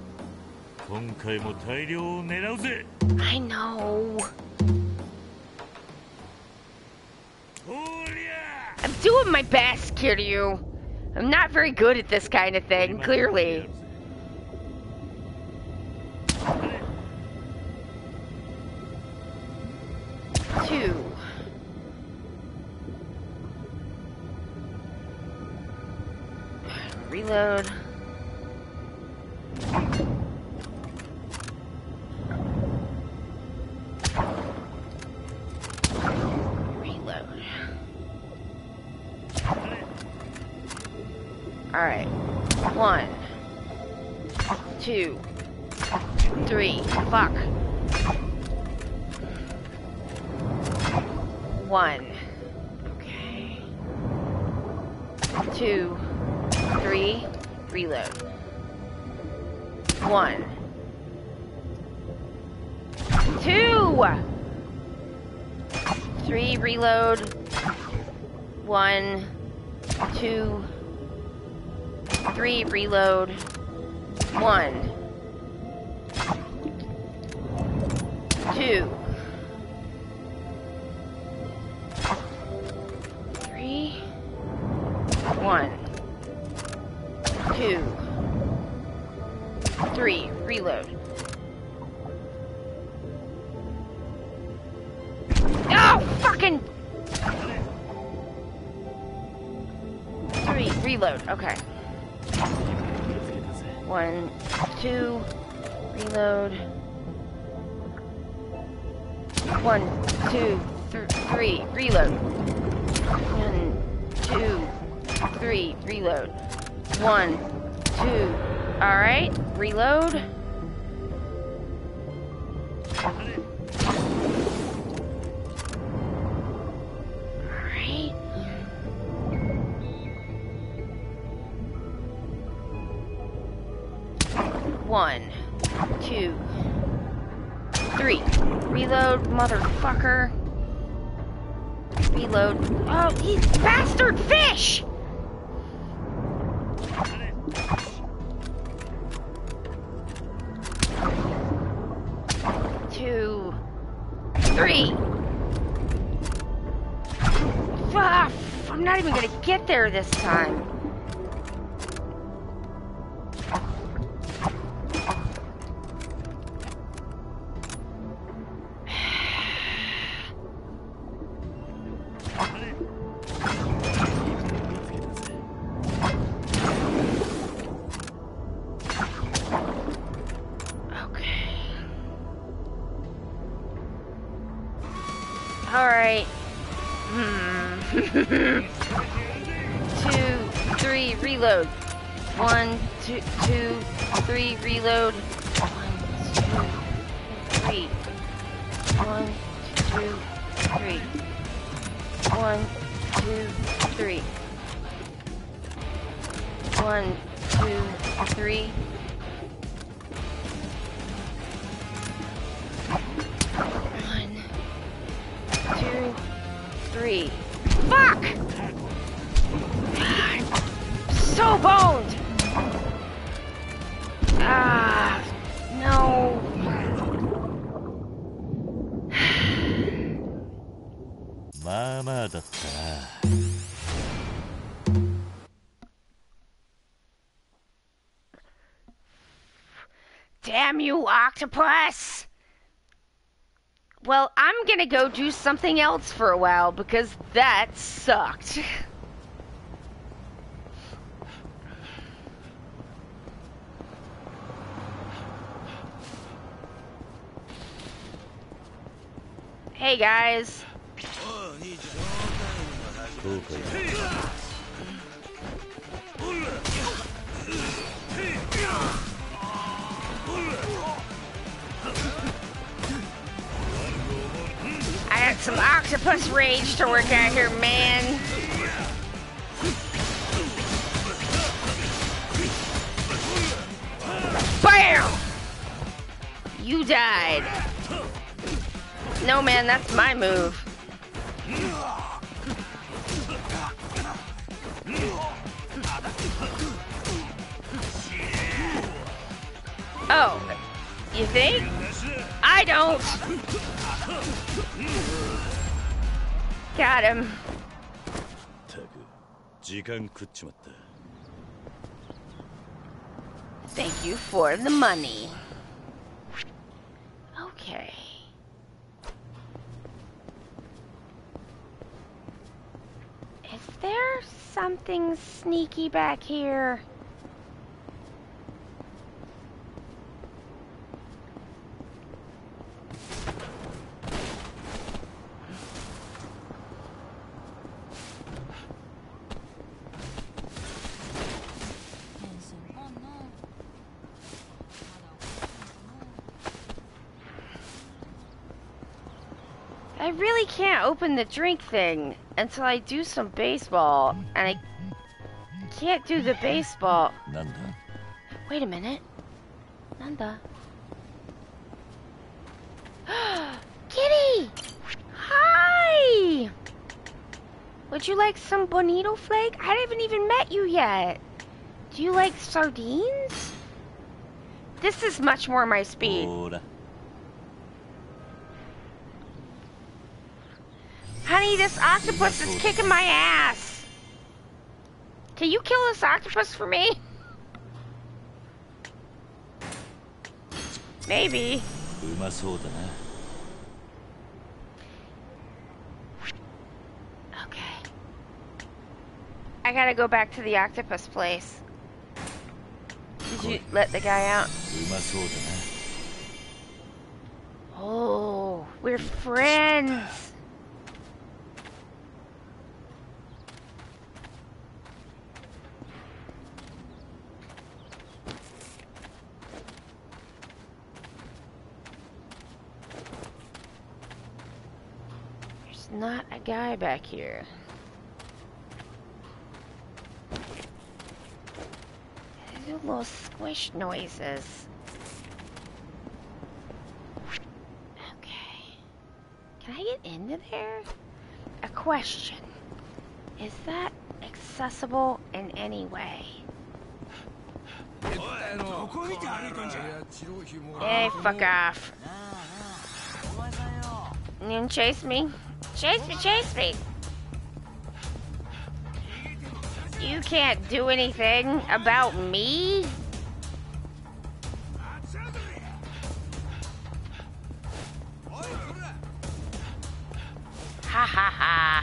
I know. I'm doing my best, Kiryu. I'm not very good at this kind of thing, clearly. Two. Reload. Reload. Alright. 1, 2, 3. Fuck. 1. Okay. 2, 3. Reload. 1, 2, 3. Reload. 1, 2, 3. Reload. 1, 2, 3. 1, 2, 3. Reload. Oh, fucking 3. Reload. Okay. 1, 2. Reload. 1, 2, 3. Reload. 1, 2, 3. Reload. 1, 2. Alright. Reload. Alright. 1, 2, 3. Reload, motherfucker. Reload. Oh, you bastard fish! 2, 3. Fuck! I'm not even gonna get there this time. Alright. 2, 3, reload. 1, 2, 3, reload. 1, 2, 3. 1, 2, 3. 1, 2, 3. 1, 2, 3. 2, 3. Fuck! I'm so boned! Ah, no. Damn you, octopus! Well, I'm gonna go do something else for a while because that sucked. Hey guys. I got some octopus rage to work out here, man. BAM! You died. No, man, that's my move. Oh, you think? I don't. Got him. Thank you for the money. Okay. Is there something sneaky back here? I really can't open the drink thing until I do some baseball, and I can't do the baseball. Nanda. Wait a minute. Nanda. Kitty! Hi! Would you like some bonito flake? I haven't even met you yet. Do you like sardines? This is much more my speed. Honey, this octopus is kicking my ass. Can you kill this octopus for me? Maybe. Okay. I gotta go back to the octopus place. Did you let the guy out? Oh, we're friends. Not a guy back here. There's little squish noises. Okay. Can I get into there? a question. Is that accessible in any way? Hey, fuck off. You chase me? Chase me, chase me! You can't do anything about me? Ha ha ha.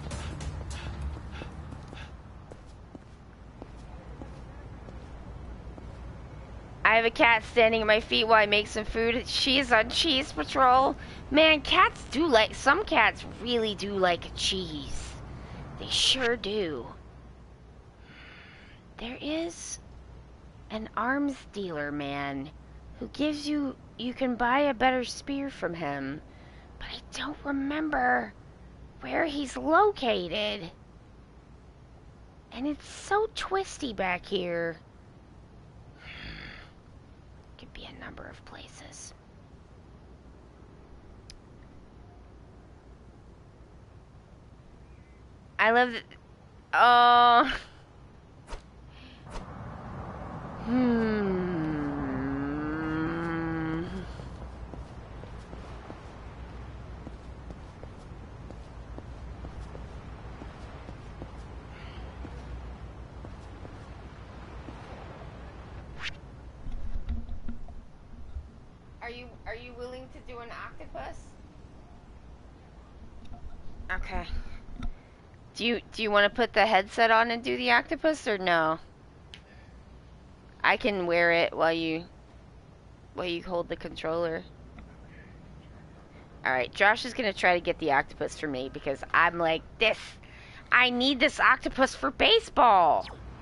I have a cat standing at my feet while I make some food. She's on cheese patrol. Man, cats do like, some cats really do like cheese. They sure do. There is an arms dealer man who gives you can buy a better spear from him, but I don't remember where he's located. And it's so twisty back here. Could be a number of places. I love that. Oh. Are you willing to do an octopus? Okay. Do you want to put the headset on and do the octopus or no? I can wear it while you hold the controller. Alright, Josh is gonna try to get the octopus for me because I'm like this. I need this octopus for baseball.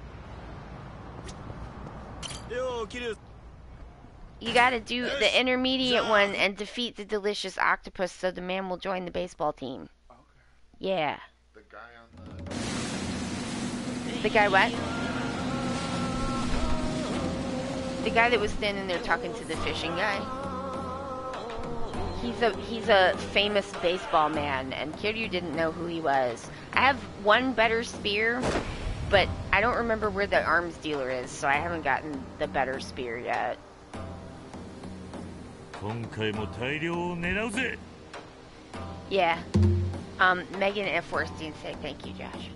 You gotta do the intermediate one and defeat the delicious octopus so the man will join the baseball team. Okay. Yeah. The guy on the... The guy what? The guy that was standing there talking to the fishing guy. He's a famous baseball man, and Kiryu didn't know who he was. I have one better spear, but I don't remember where the arms dealer is, so I haven't gotten the better spear yet. Yeah. Megan F. Forstein said thank you, Josh.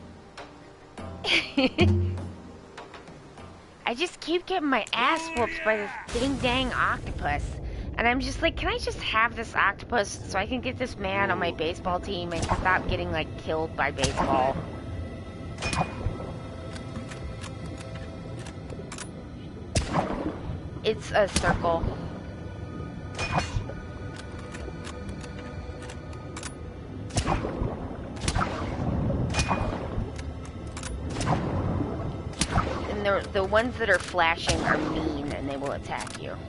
I just keep getting my ass whooped by this ding-dang octopus. And I'm just like, can I just have this octopus so I can get this man on my baseball team and stop getting, like, killed by baseball? It's a circle. And the ones that are flashing are mean and they will attack you.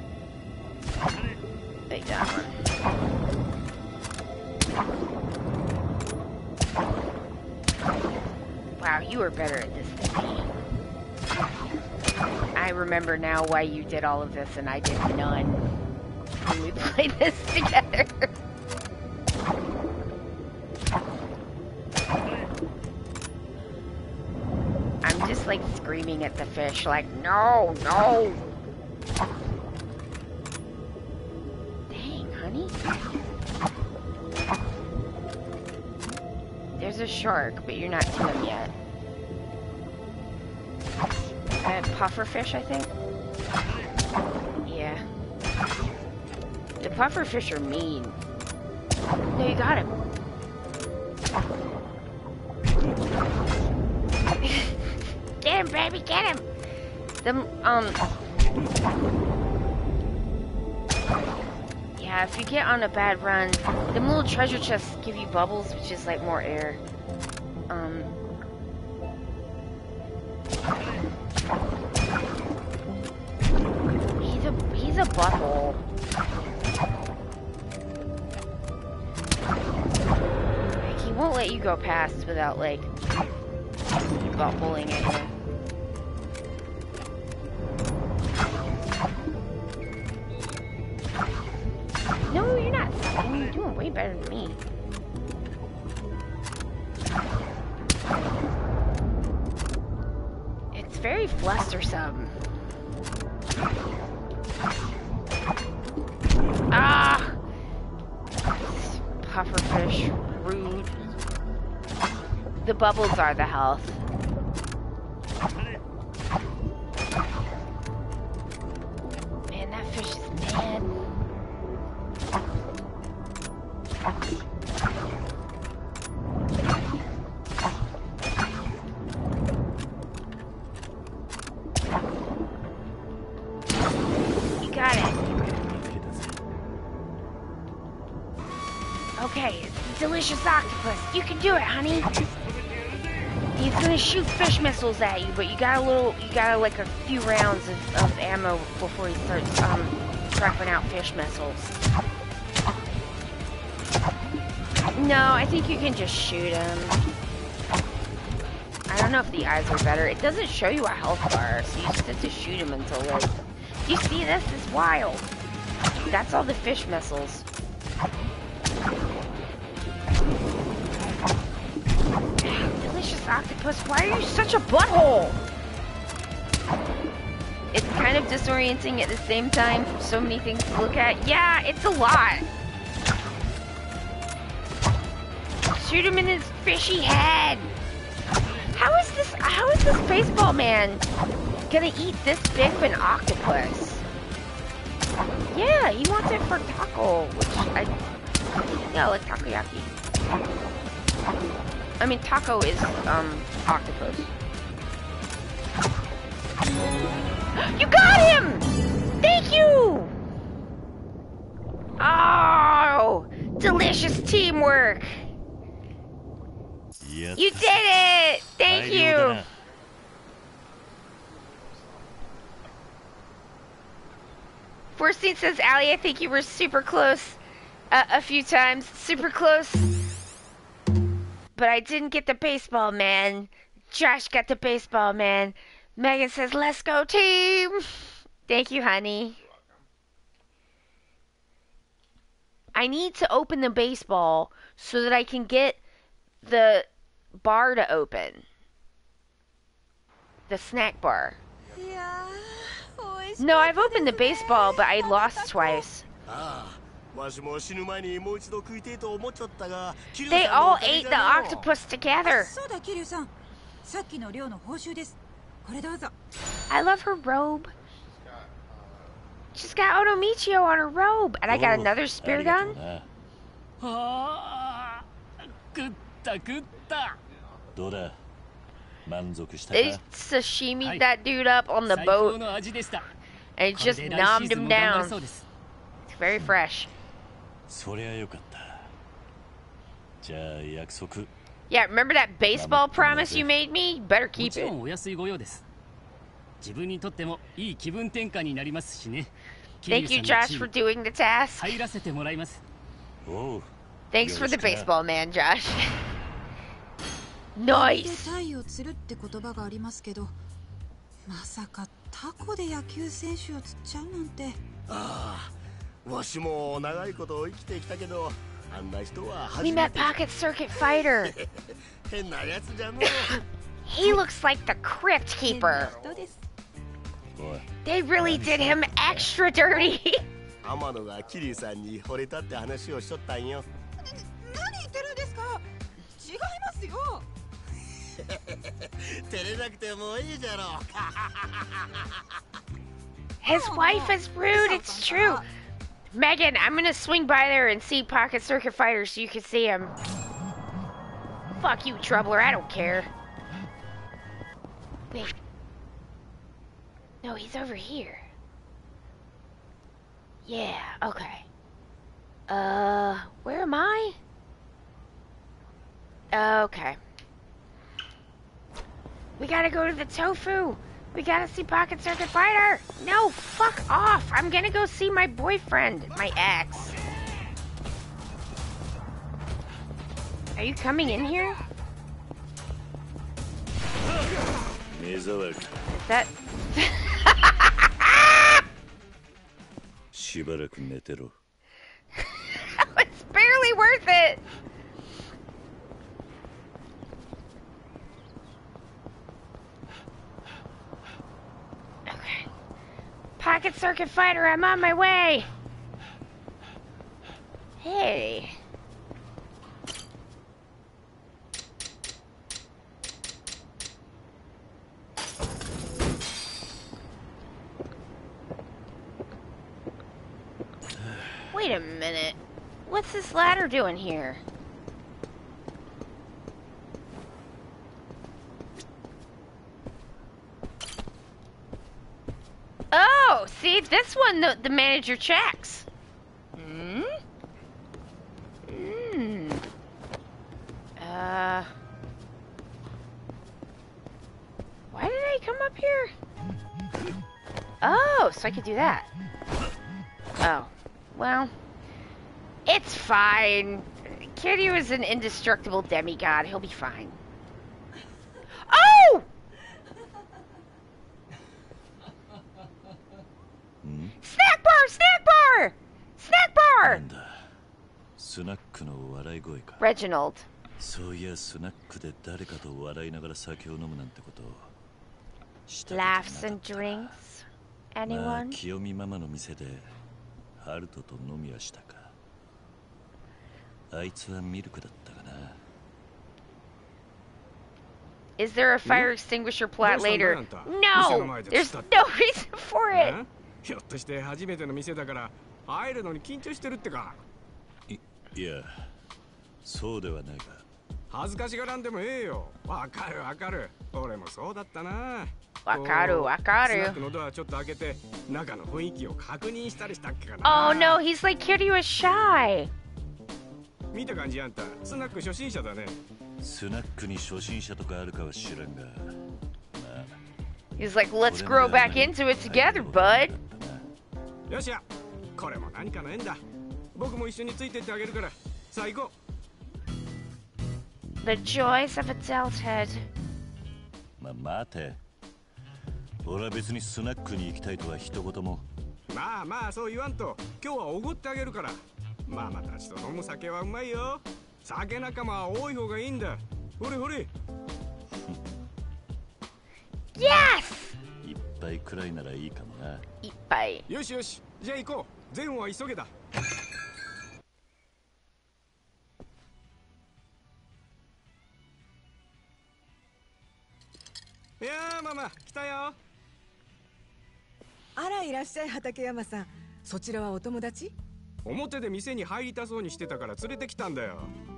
Take that one. Wow, you are better at this than me. I remember now why you did all of this and I did none when we played this together. I'm just like screaming at the fish like, no, no! Dang, honey. There's a shark, but you're not to him yet. Pufferfish, I think? Yeah. The pufferfish are mean. No, you got him. Get him, baby, get him! Yeah, if you get on a bad run, them little treasure chests give you bubbles, which is like more air. He's a butthole. Like, he won't let you go past without, like, buttholing at you. No, you're not sucking. You're doing way better than me. lust or something. Ah! Pufferfish, rude. The bubbles are the health. Man, that fish is mad. You got it. Okay, it's the delicious octopus. You can do it, honey. He's gonna shoot fish missiles at you, but you got like a few rounds of ammo before he starts dropping out fish missiles. No, I think you can just shoot him. I don't know if the eyes are better. It doesn't show you what health bar, so you just have to shoot him until like... You see this? It's wild. That's all the fish missiles. Delicious octopus, why are you such a butthole? It's kind of disorienting at the same time. So many things to look at. Yeah, it's a lot. Shoot him in his fishy head. How is this baseball man gonna eat this big of an octopus? Yeah, he wants it for taco, which yeah, like takoyaki. I mean, taco is, octopus. You got him! Thank you! Oh, delicious teamwork. Yes. You did it! Thank you! Forstein says, Allie, I think you were super close a few times. Super close. But I didn't get the baseball man. Josh got the baseball man. Megan says, let's go team! Thank you, honey. I need to open the baseball so that I can get the bar to open. The snack bar. No, I've opened the baseball, but I lost twice. They all ate the octopus together. I love her robe. She's got Onomichio on her robe. And I got another spear gun. They sashimi'd that dude up on the boat and just nommed him down. It's very fresh. Yeah, remember that baseball promise you made me? You better keep it. Thank you, Josh, for doing the task. Thanks for the baseball man, Josh. Nice. まさかタコで野球選手を釣っちゃうなんて。 ああ、わしも長いこと生きてきたけど、あんな人は初 We め met て。 Pocket Circuit Fighter. 変なやつじゃの。 He looks like the Crypt Keeper. They really did him extra dirty. 天野がキリさんに惚れたって話をしとったんよ。 何言ってるんですか。違いますよ。 His wife is rude, it's true. Megan, I'm gonna swing by there and see Pocket Circuit Fighter so you can see him. Fuck you, Troubler, I don't care. Wait. No, he's over here. Yeah, okay. Where am I? Okay. We gotta go to the tofu. We gotta see Pocket Circuit Fighter. No, fuck off. I'm gonna go see my boyfriend, my ex. Are you coming in here? Is that... It's barely worth it. Packet Circuit Fighter, I'm on my way! Hey. Wait a minute. What's this ladder doing here? Oh, see, this one the manager checks. Hmm? Hmm. Why did I come up here? Oh, so I could do that. Oh, well, it's fine. Kiryu is an indestructible demigod. He'll be fine. Oh! Snack bar! Snack bar! Snack bar! Reginald. そういやスナックで誰かと笑いながら酒を飲むなんてことを Laughs and drinks. まあ Anyone? 清美ママの店でハルトと飲みはしたかあいつはミルクだったかな Is there a fire extinguisher plot later? No! There's no reason for it! ひょっとして初めての店だから入るのに緊張してるってか。 いやそうではないが恥ずかしがらんでもええよ。わかるわかる。俺もそうだったな。 わかるわかる。 スナックのドアちょっと開けて中の雰囲気を確認したりしたっけかな。 Oh no, he's like Kiryu is shy. 見た感じあんたスナック初心者だね。 スナックに初心者とかあるかは知らんが、まあ He's like, let's grow back into it together, bud. よっしゃ、これも何かの縁だ。僕も一緒についてってあげるから。さあ行こう。 The joys of adulthood. まあ待て。俺は別にスナックに行きたいとは一言も。 まあまあそう言わんと。今日はおごってあげるから。ママたちと飲む酒はうまいよ。酒仲間は多い方がいいんだ。ほれほれ。 Yes! 一杯くらいならいいかもな。 一杯。 よしよし。じゃあ行こう。善は急げだ。いやーママ来たよ。 あらいらっしゃい畠山さん。そちらはお友達？ 表で店に入りたそうにしてたから連れてきたんだよ。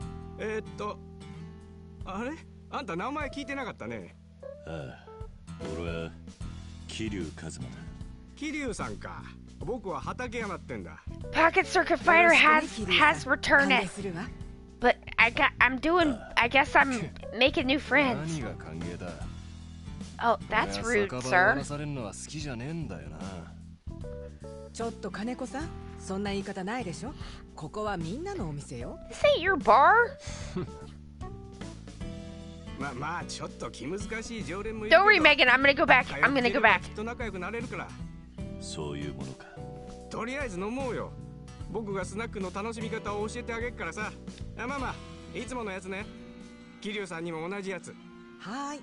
あれ？あんた名前聞いてなかったね。 ああ、俺は桐生一馬だ。 桐生さんか。僕は畠山ってんだ。 Pocket Circuit Fighter has returned it. But I guess I'm making new friends. Oh, that's rude, sir. ちょっと金子さん、そんな言い方ないでしょ。ここはみんなのお店よ。 This ain't your bar. まあちょっと気難しい常連もいる。 Don't worry, Megan. I'm gonna go back. I'm gonna go back. きっと仲良くなれるから。 そういうものか。 とりあえず飲もうよ。僕がスナックの楽しみ方を教えてあげるからさ。ママ、いつものやつね。桐生さんにも同じやつ。 はい。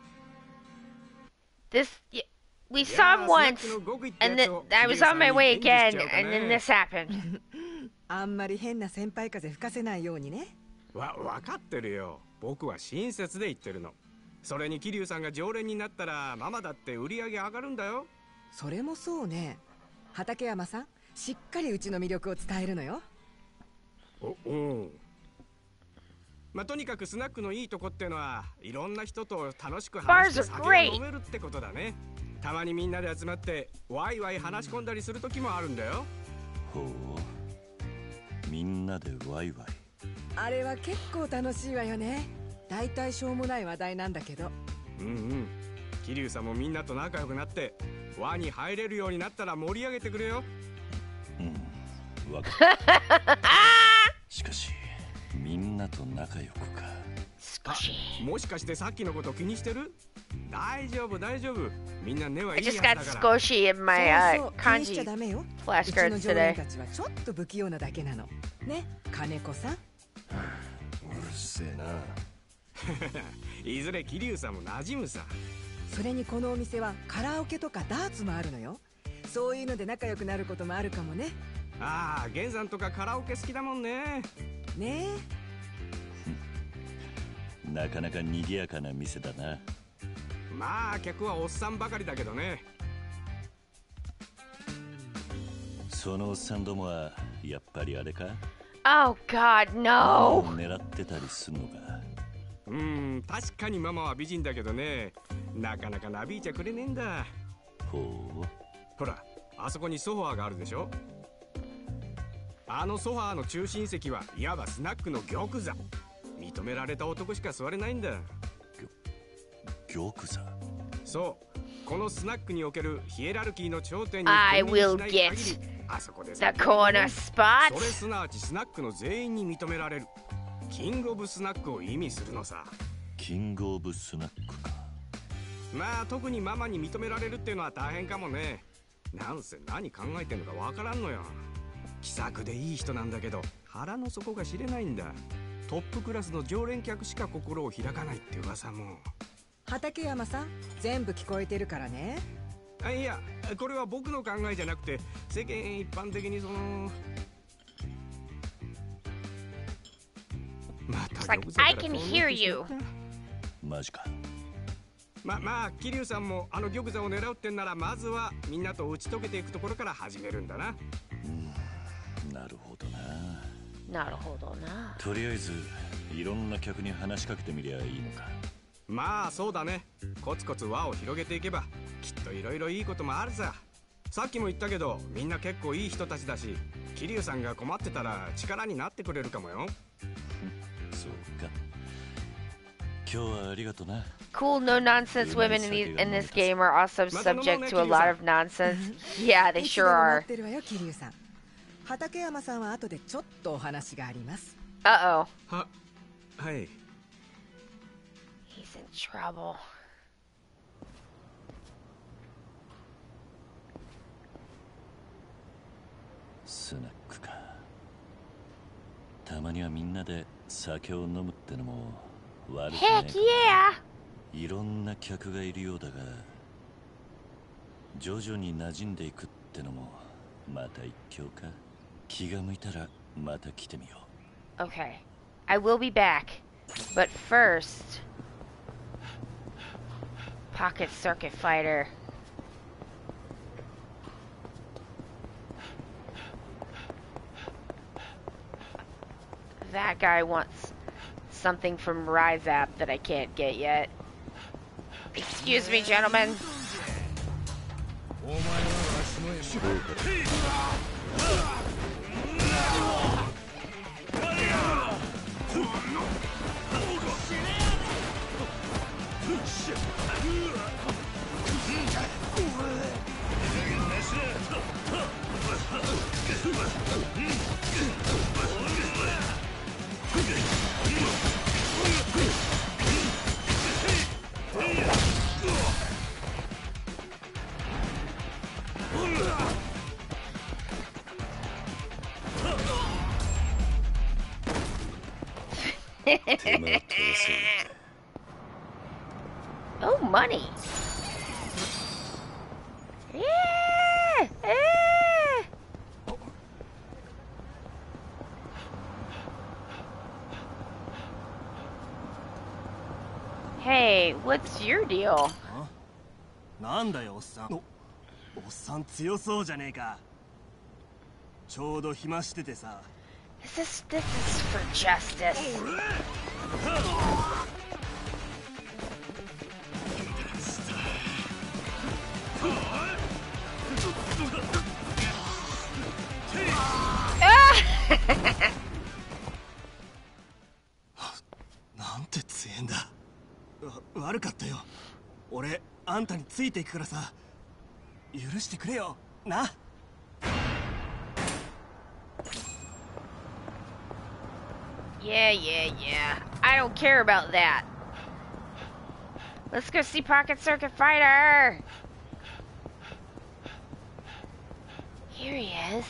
We saw him once, and then I was on my way again, and then this happened. あんまり変な先輩風吹かせないようにね。 わかってるよ。僕は親切で言ってるの。それに桐生さんが常連になったらママだって売り上げ上がるんだよ。 それもそうね。畠山さん、しっかりうちの魅力を伝えるのよ。 まあとにかくスナックのいいとこってのはいろんな人と楽しく話して酒を飲めるってことだね。たまにみんなで集まってワイワイ話し込んだりする時もあるんだよ。 ほう、みんなでワイワイ。 あれは結構楽しいわよね。だいたいしょうもない話題なんだけど。 桐生さんもみんなと仲良くなって輪に入れるようになったら盛り上げてくれよ。 わかったしかしみんなと仲良くか。 少し。 もしかしてさっきのこと気にしてる？大丈夫大丈夫。みんな根はい I いやつ just だ got から。 squishy in my 気にしちゃダ kanji メよ。 flashcards うちの常連 today. たちはちょっと不器用なだけなの。ね、金子さん。 うるせえな。 いずれ桐生さんも馴染むさ。 それにこのお店はカラオケとかダーツもあるのよ。 そういうので仲良くなることもあるかもね。 ああ、ゲンさんとかカラオケ好きだもんね。 ねえ。なかなか賑やかな店だな。 まあ客はおっさんばかりだけどね。 そのおっさんどもはやっぱりあれか？ Oh God, no! 狙ってたりすんのか？ 確かにママは美人だけどね、なかなかなびいちゃくれねえんだ。 ほら、あそこにソファーがあるでしょ。あのソファーの中心席はいわばスナックの玉座。認められた男しか座れないんだ。 玉座？ そう、このスナックにおけるヒエラルキーの頂点に I will get あそこで the corner spot. それすなわちスナックの全員に認められるキングオブスナックを意味するのさ。 キングオブスナックか。 まあ特にママに認められるっていうのは大変かもね。なんせ何考えてんのかわからんのよ。気さくでいい人なんだけど腹の底が知れないんだ。トップクラスの常連客しか心を開かないって噂も。 畠山さん、全部聞こえてるからね。 いや、これは僕の考えじゃなくて世間一般的にそのまた like I can hear you. マジか。 まあ桐生さんもあの玉座を狙うってんならまずはみんなと打ち解けていくところから始めるんだな。 なるほどな。 なるほどな。 とりあえずいろんな客に話しかけてみりゃいいのか。 まあそうだね。コツコツ輪を広げていけばきっといろいろいいこともあるさ。さっきも言ったけどみんな結構いい人たちだし、桐生さんが困ってたら力になってくれるかもよ。 そうか。今日はありがとな。 Cool, no nonsense women in this game are also subject to a lot of nonsense. Yeah, they sure are. 畠山さんは後でちょっとお話があります。 Uh-oh. はい。 He's in trouble. スナックか。たまにはみんなで酒を飲むってのも悪くない。 Heck yeah! いろんな客がいるようだが、徐々に馴染んでいくってのもまた一興か。気が向いたらまた来てみよう。Okay, I will be back, but first, Pocket Circuit Fighter. That guy wants something from Ryzap that I can't get yet. Excuse me, gentlemen. Oh, money. Yeah! Hey, what's your deal? なんだよおっさん。おっさん強そうじゃねえか。ちょうど暇しててさ。 This is for justice. Ah! なんて強えんだ。悪かったよ。俺あんたについていくからさ。許してくれよな。 Yeah. I don't care about that. Let's go see Pocket Circuit Fighter. Here he is.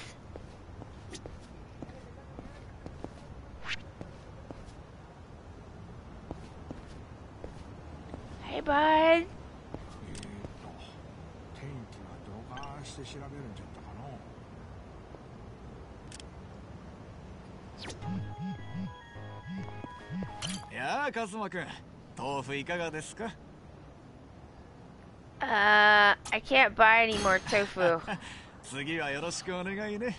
Hey, bud. 天気はどうかして調べるんじゃったかの。 やあ、カズマくん、豆腐いかがですか？ I can't buy any more tofu. 次はよろしくお願いね。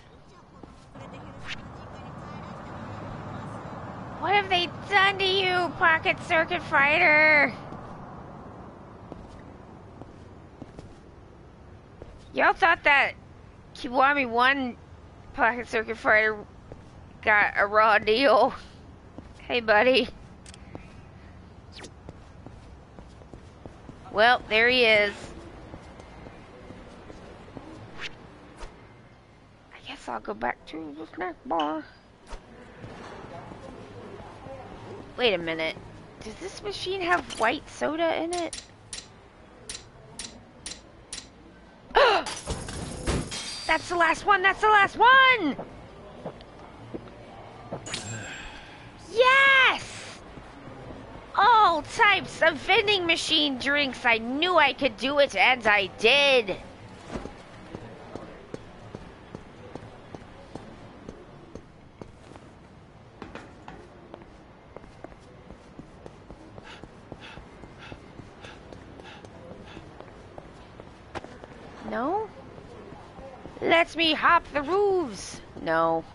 What have they done to you, Pocket Circuit Fighter? Y'all thought that Kiwami 1 Pocket Circuit Fighter got a raw deal. Hey, buddy. Well, there he is. I guess I'll go back to the snack bar. Wait a minute. Does this machine have white soda in it? That's the last one! That's the last one! Yes! All types of vending machine drinks. I knew I could do it, and I did. No? Let me hop the roofs. No.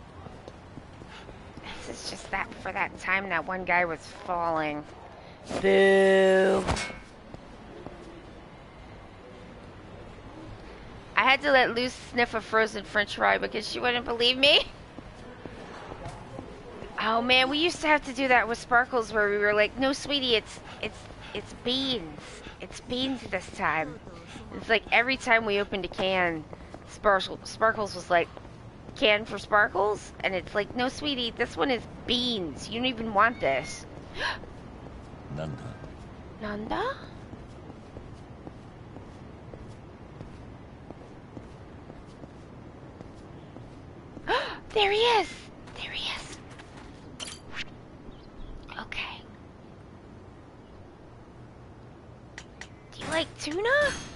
This is just that for that time that one guy was falling. Boo. I had to let Luce sniff a frozen french fry because she wouldn't believe me. Oh man, we used to have to do that with Sparkles where we were like, no sweetie, it's beans. It's beans this time. It's like every time we opened a can, Sparkles was like, can for Sparkles? And it's like, no sweetie, this one is beans. You don't even want this. Nanda? Nanda? There he is! There he is! Okay. Do you like tuna?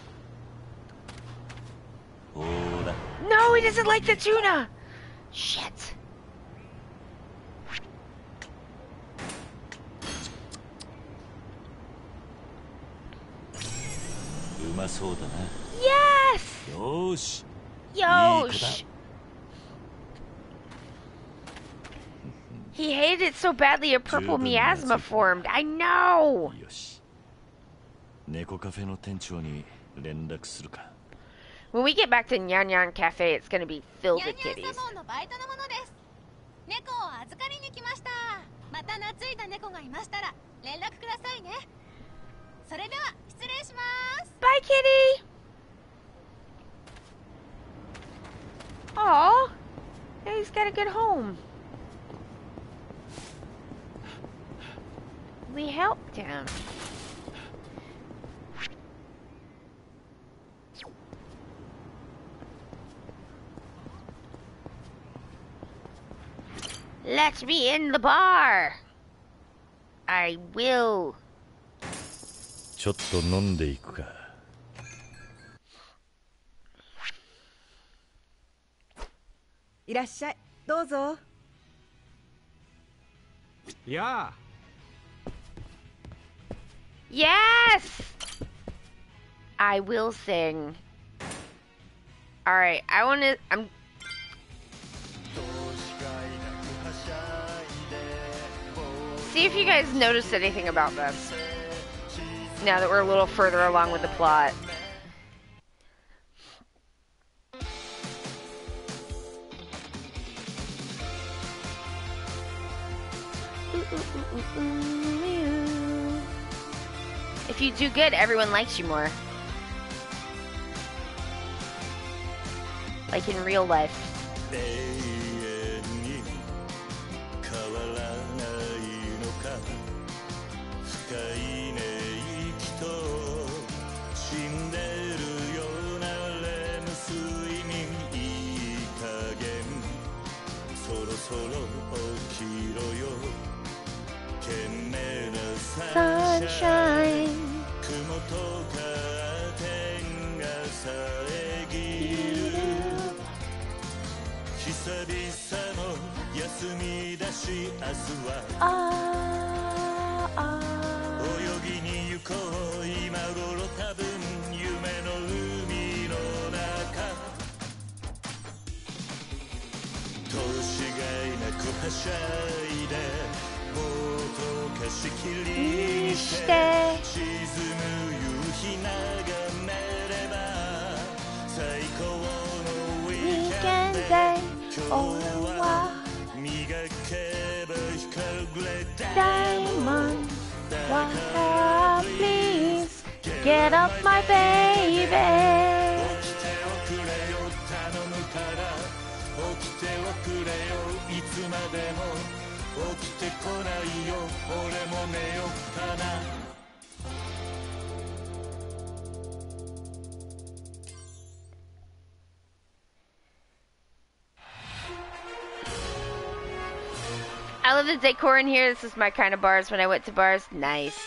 No, he doesn't like the tuna! Shit. Yes! Yosh! Yosh! He hated it so badly a purple miasma formed. I know! When we get back to Nyan Nyan Cafe, it's gonna be filled with kitties. 猫を預かりに来ました。また懐いた猫がいましたら連絡くださいね。それでは失礼します。 Bye, kitty. Aw, now he's got a good home. We helped him. Let me in the bar. I will. ちょっと飲んでいくか。 いらっしゃい。どうぞ。 やあ。 Yes! I will sing. Alright, I'm see if you guys noticed anything about this. Now that we're a little further along with the plot. If you do good, everyone likes you more. Like in real life. Sunshine. 泳ぎに行こう今頃多分夢の海の中年がいなくはしゃいでボート貸し切りにして沈む夕日眺めれば最高のウィーケンドで今日は磨けば光るグレーダイヤモンド Water, please get off my baby 起きておくれよ頼むから起きておくれよいつまでも起きてこないよ俺も寝よっかな I love the decor in here. This is my kind of bars when I went to bars. Nice.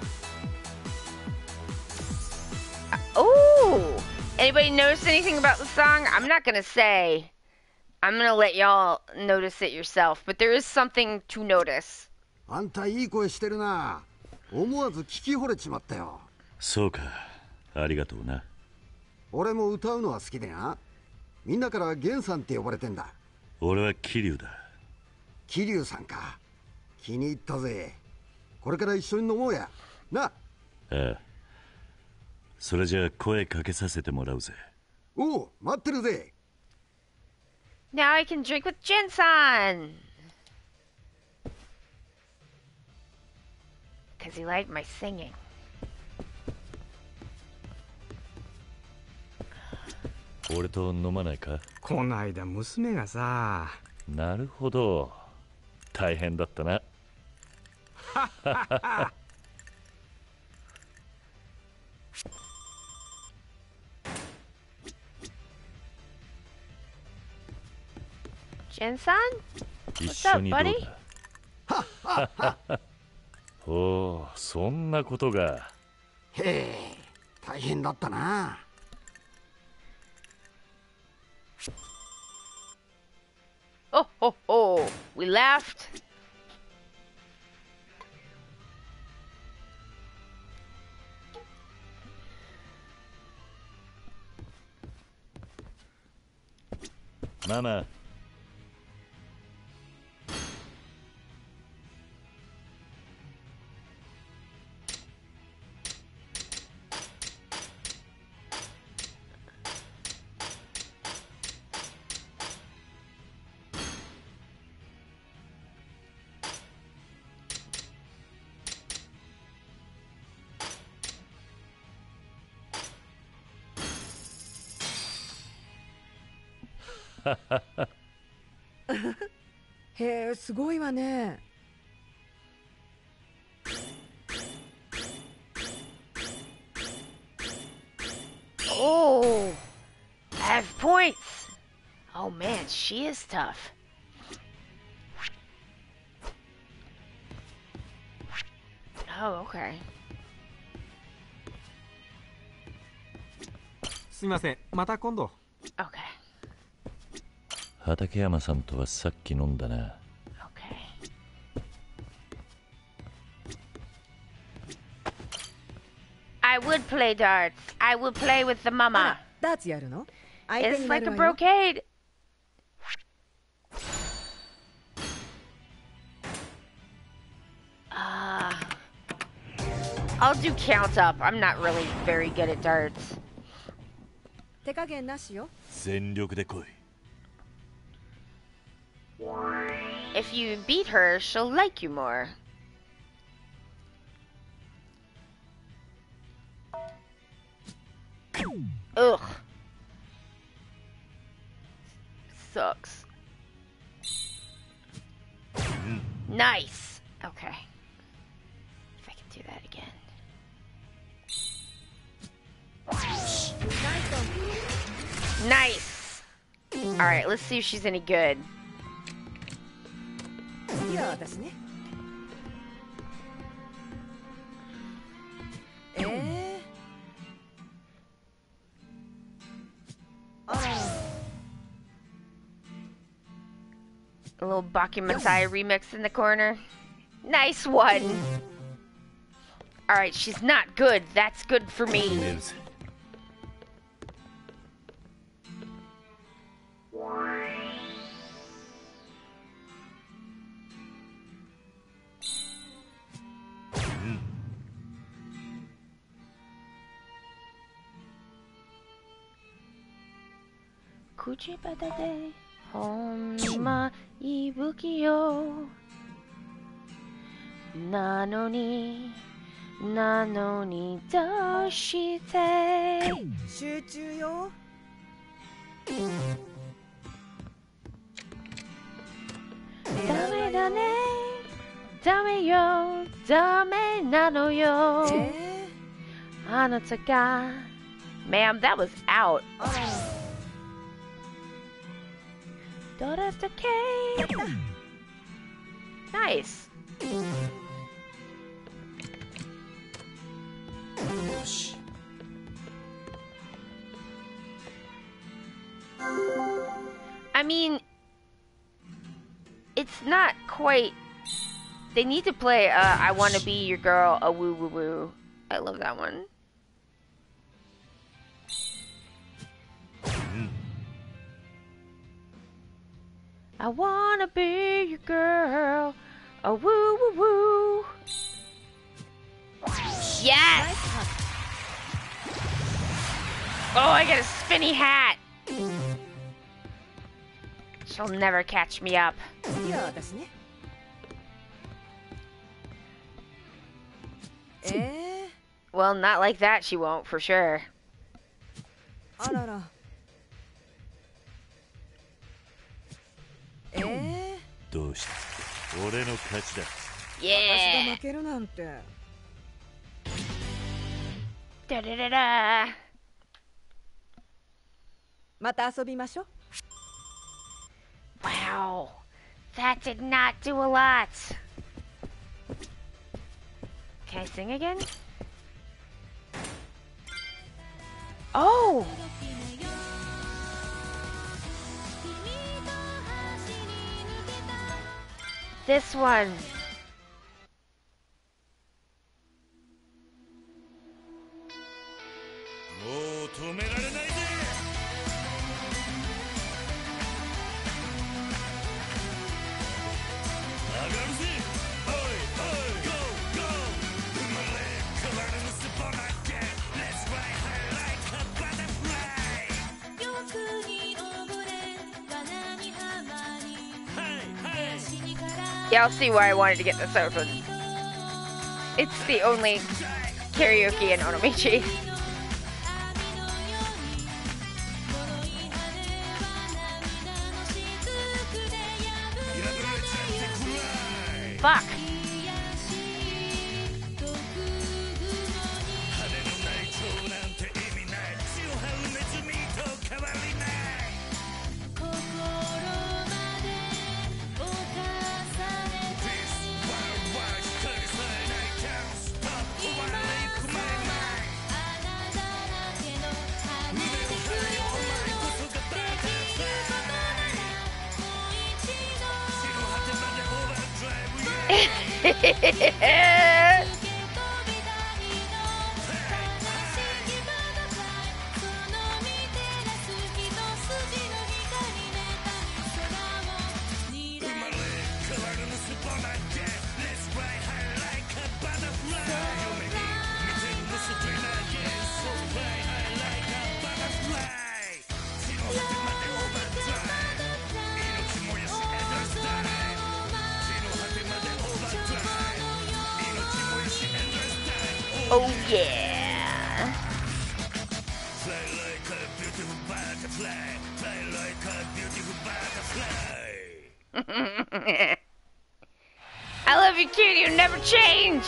Oh! Anybody notice anything about the song? I'm not gonna say. I'm gonna let y'all notice it yourself. But there is something to notice. あんたいい声してるな。思わず聞き惚れちまったよ。 そうか。ありがとうな。 俺も歌うのは好きでな。みんなからゲンさんって呼ばれてんだ。 俺は桐生だ。 桐生さんか。気に入ったぜ。これから一緒に飲もうや。な。ああ。それじゃあ声かけさせてもらうぜ。 おう、待ってるぜ。 Now I can drink with Jinsan. Because he liked my singing. 俺と飲まないか？ こないだ娘がさ。 なるほど。大変だったな。 Jinsan? 一 What's 緒 up, にどう buddy? だ？おお、そんなことが。 へえ、大変だったな。 Oh, oh, oh. We laughed. Mama. Ha ha ha. へえ、すごいわね。 Oh, I have points. Oh man, she is tough. Oh, okay. すみません、また今度。 Okay. 畠山さんとはさっき飲んだな。 I would play darts. I would play with the mama. ダーツやるの？ It's like a brocade. I'll do count up. I'm not really very good at darts. 手加減なしよ。 全力で来い。 If you beat her, she'll like you more. Ugh. Sucks. Nice. Okay. If I can do that again. Nice. Alright, let's see if she's any good. 次は私ね。あら。 A little Bakumatai remix in the corner. Nice one. Alright, she's not good. That's good for me. Kuchibata de honma ibuki yo nanoni doshite 集中よ。 ダメだねダメよダメなのよあなたが Ma'am, that was out. Nice. I mean, it's not quite. They need to play I Wanna Be Your Girl, a woo woo woo. I love that one. I wanna be your girl, a woo woo woo. Yes! Oh, I got a spinny hat. She'll never catch me up. Well, not like that she won't, for sure. Yeah. Da da da da. また遊びましょう。 Wow, that did not do a lot. Can I sing again? Oh! This one. Yeah, I'll see why I wanted to get this open. It's the only karaoke in Onomichi. Fuck. Oh yeah. Fly like a beautiful butterfly. Fly like a beautiful butterfly. I love you, cutie. You never change.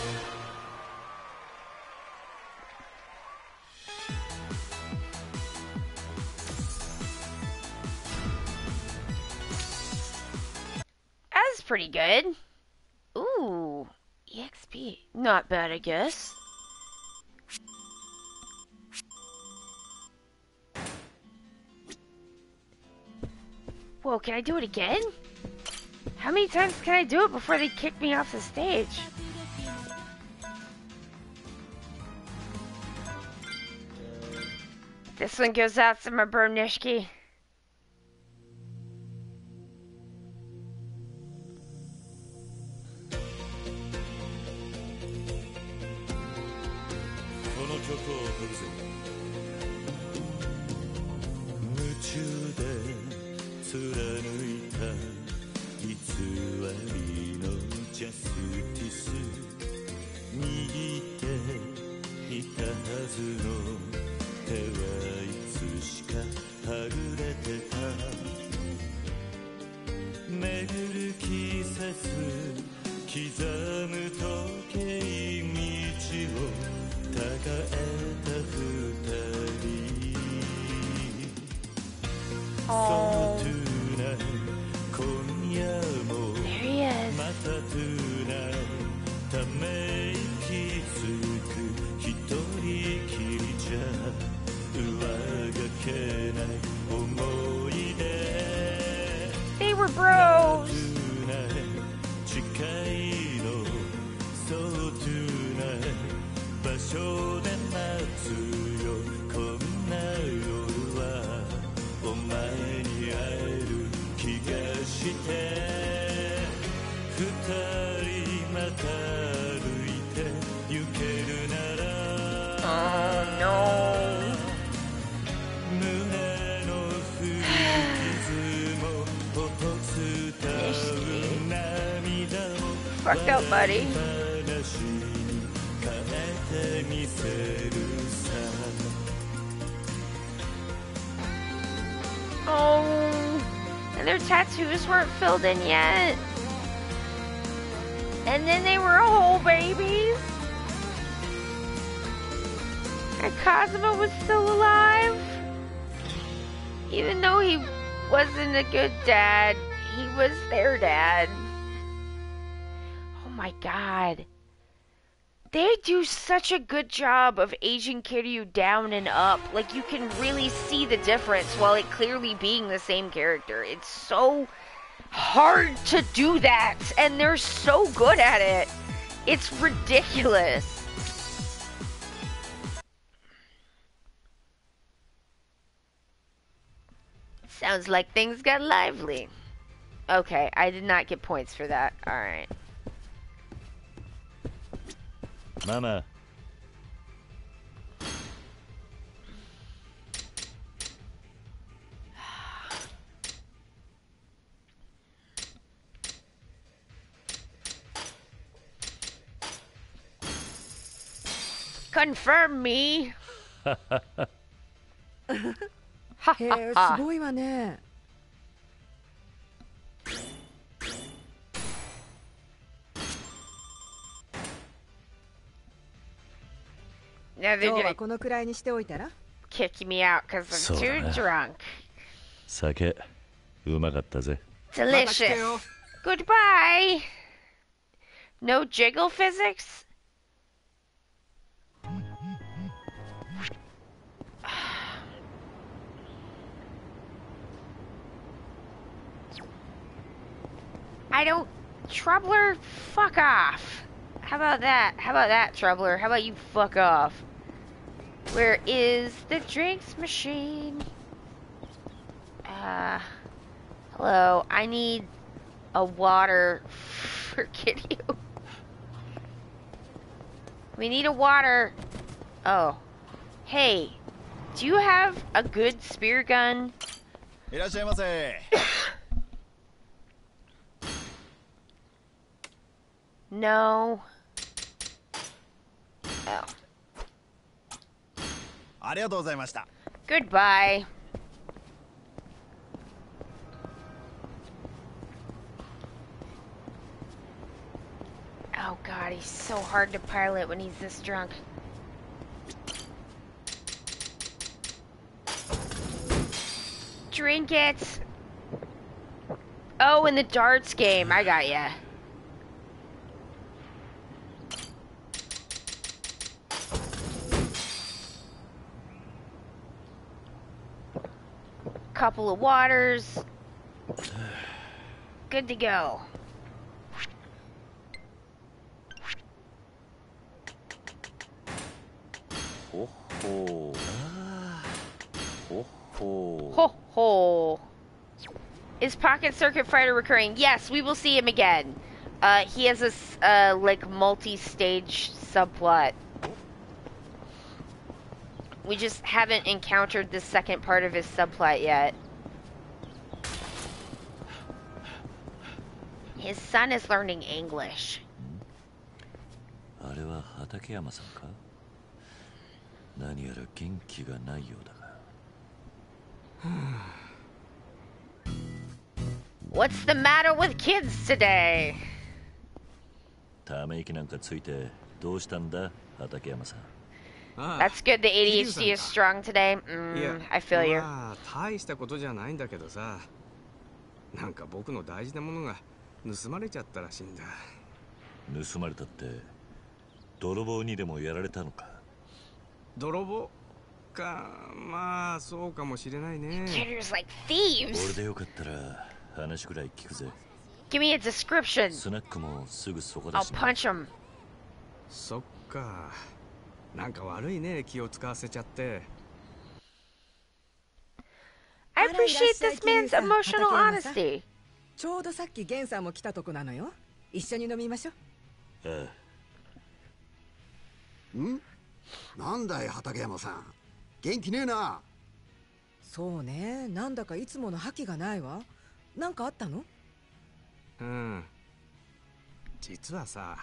That's pretty good. Ooh. EXP. Not bad, I guess. Whoa, can I do it again? How many times can I do it before they kick me off the stage? This one goes out to my bro Nishiki. Oh, there he is. They were bros. Oh no. Fucked up, buddy. Oh, and their tattoos weren't filled in yet. And then they were whole babies. And Cosmo was still alive. Even though he wasn't a good dad, he was their dad. Oh my god. They do such a good job of aging Kiryu down and up. Like, you can really see the difference while it clearly being the same character. It's so hard to do that, and they're so good at it. It's ridiculous. Sounds like things got lively. Okay, I did not get points for that. Alright. Mama. Confirm me. へえ、すごいわね。 Now they're 今日 gonna はこのくらいにしておいたら。 kick me out because I'm too drunk. 酒うまかったぜ。 Delicious. Goodbye. No jiggle physics? I don't... Troubler, fuck off. How about that? How about that, Troubler? How about you fuck off? Where is the drinks machine? Hello. I need a water for Kiryu. We need a water. Oh. Hey. Do you have a good spear gun? いらっしゃいませ。 No. Oh. ありがとうございました。 Goodbye. Oh god, he's so hard to pilot when he's this drunk. Drink it. Oh, in the darts game. I got ya. Couple of waters. Good to go. Ho ho. Ho ho. Ho ho. Is Pocket Circuit Fighter recurring? Yes, we will see him again. He has a like multi-stage subplot. We just haven't encountered the second part of his subplot yet. His son is learning English. あれは畠山さんか？何やら元気がないようだが。 What's the matter with kids today? ため息なんかついてどうしたんだ、畠山さん。 That's good. The ADHD is strong today. I feel you. まあ大したことじゃないんだけどさ、なんか僕の大事なものが盗まれちゃったらしいんだ。 盗まれたって泥棒にでもやられたのか？ 泥棒か、まあそうかもしれないね。 Killers like thieves. 俺でよかったら話くらい聞くぜ。 Give me a description. スナックもすぐそこだ I'll し。 punch him. そっか、なんか悪いね、気を使わせちゃって。 I appreciate this man's emotional honesty. ちょうどさっきゲンさんも来たとこなのよ。一緒に飲みましょう。 ああ。ん？なんだい畠山さん、元気ねえな。 そうね、なんだかいつもの覇気がないわ。なんかあったの？ うん、実はさ。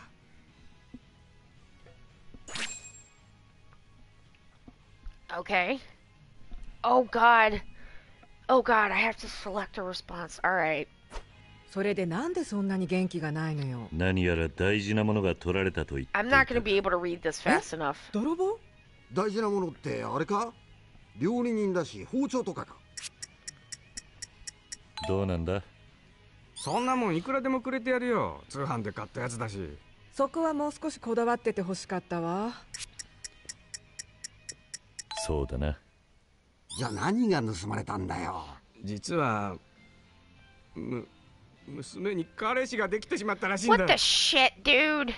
Okay. Oh God. Oh God, I have to select a response. All right. それでなんでそんなに元気がないのよ。 何やら大事なものが取られたと言って。 I'm not going to be able to read this fast enough. 泥棒？ 大事なものってあれか？料理人だし包丁とかか？ どうなんだ？ そんなもんいくらでもくれてやるよ。通販で買ったやつだし。 そこはもう少しこだわってて欲しかったわ。 そうだな。 じゃあ何が盗まれたんだよ。 実は娘に彼氏ができてしまったらしいんだ。 What the shit, dude?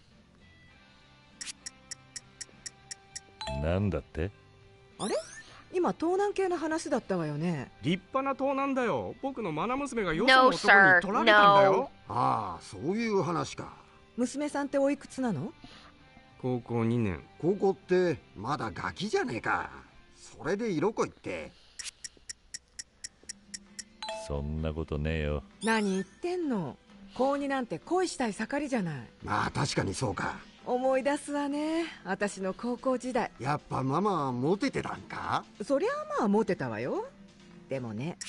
なんだって？ あれ？今盗難系の話だったわよね。 立派な盗難だよ。僕の愛娘がよその男に取られたんだよ。 ああ、そういう話か。 娘さんっておいくつなの？ 高校2年。 高校ってまだガキじゃねえか。それで色恋って。 そんなことねえよ。 何言ってんの。高2なんて恋したい盛りじゃない。 まあ確かにそうか。 思い出すわね、私の高校時代。 やっぱママはモテてたんか？ そりゃまあモテたわよ。でもね、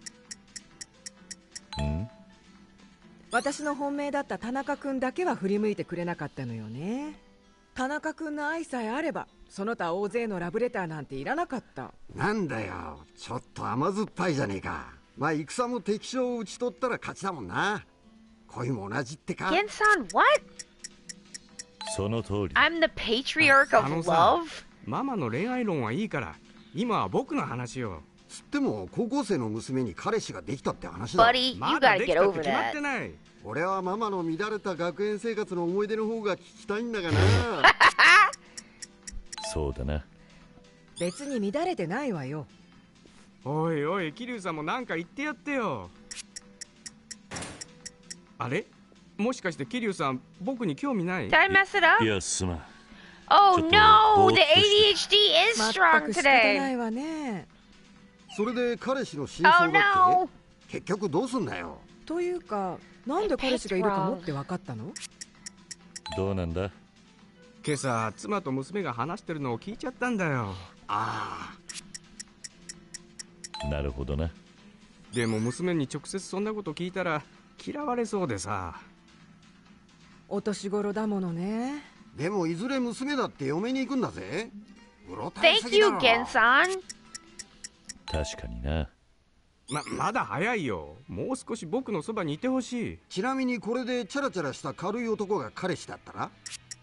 私の本命だった田中君だけは振り向いてくれなかったのよね。田中君の愛さえあればその他大勢のラブレターなんていらなかった。 なんだよ、ちょっと甘酸っぱいじゃねえか。まあ戦も敵将を討ち取ったら勝ちだもんな。恋も同じってか。 Gensan, what? その通り。 I'm the patriarch of love? ママの恋愛論はいいから、今は僕の話よ。 つっても高校生の娘に彼氏ができたって話だ。 Buddy, you gotta get over that. 俺はママの乱れた学園生活の思い出の方が聞きたいんだがな。 そうだな。 別に乱れてないわよ。 おいおい、桐生さんもなんか言ってやってよ。あれ、もしかして桐生さん僕に興味ない？ Did I mess it up? いや、すまん。 Oh no, the ADHD is 全 strong く仕方な today. いわね。 それで彼氏の真相だって、 Oh no. 結局どうすんだよ。 というか、なんで彼氏がいるかもって分かったの？ どうなんだ？ 今朝妻と娘が話してるのを聞いちゃったんだよ。 ああ。なるほどな。 でも娘に直接そんなこと聞いたら嫌われそうでさ。 お年頃だものね。 でもいずれ娘だって嫁に行くんだぜ。 Thank you, Gensan. 確かにな。 まだ早いよ。もう少し僕のそばにいてほしい。 ちなみにこれでチャラチャラした軽い男が彼氏だったら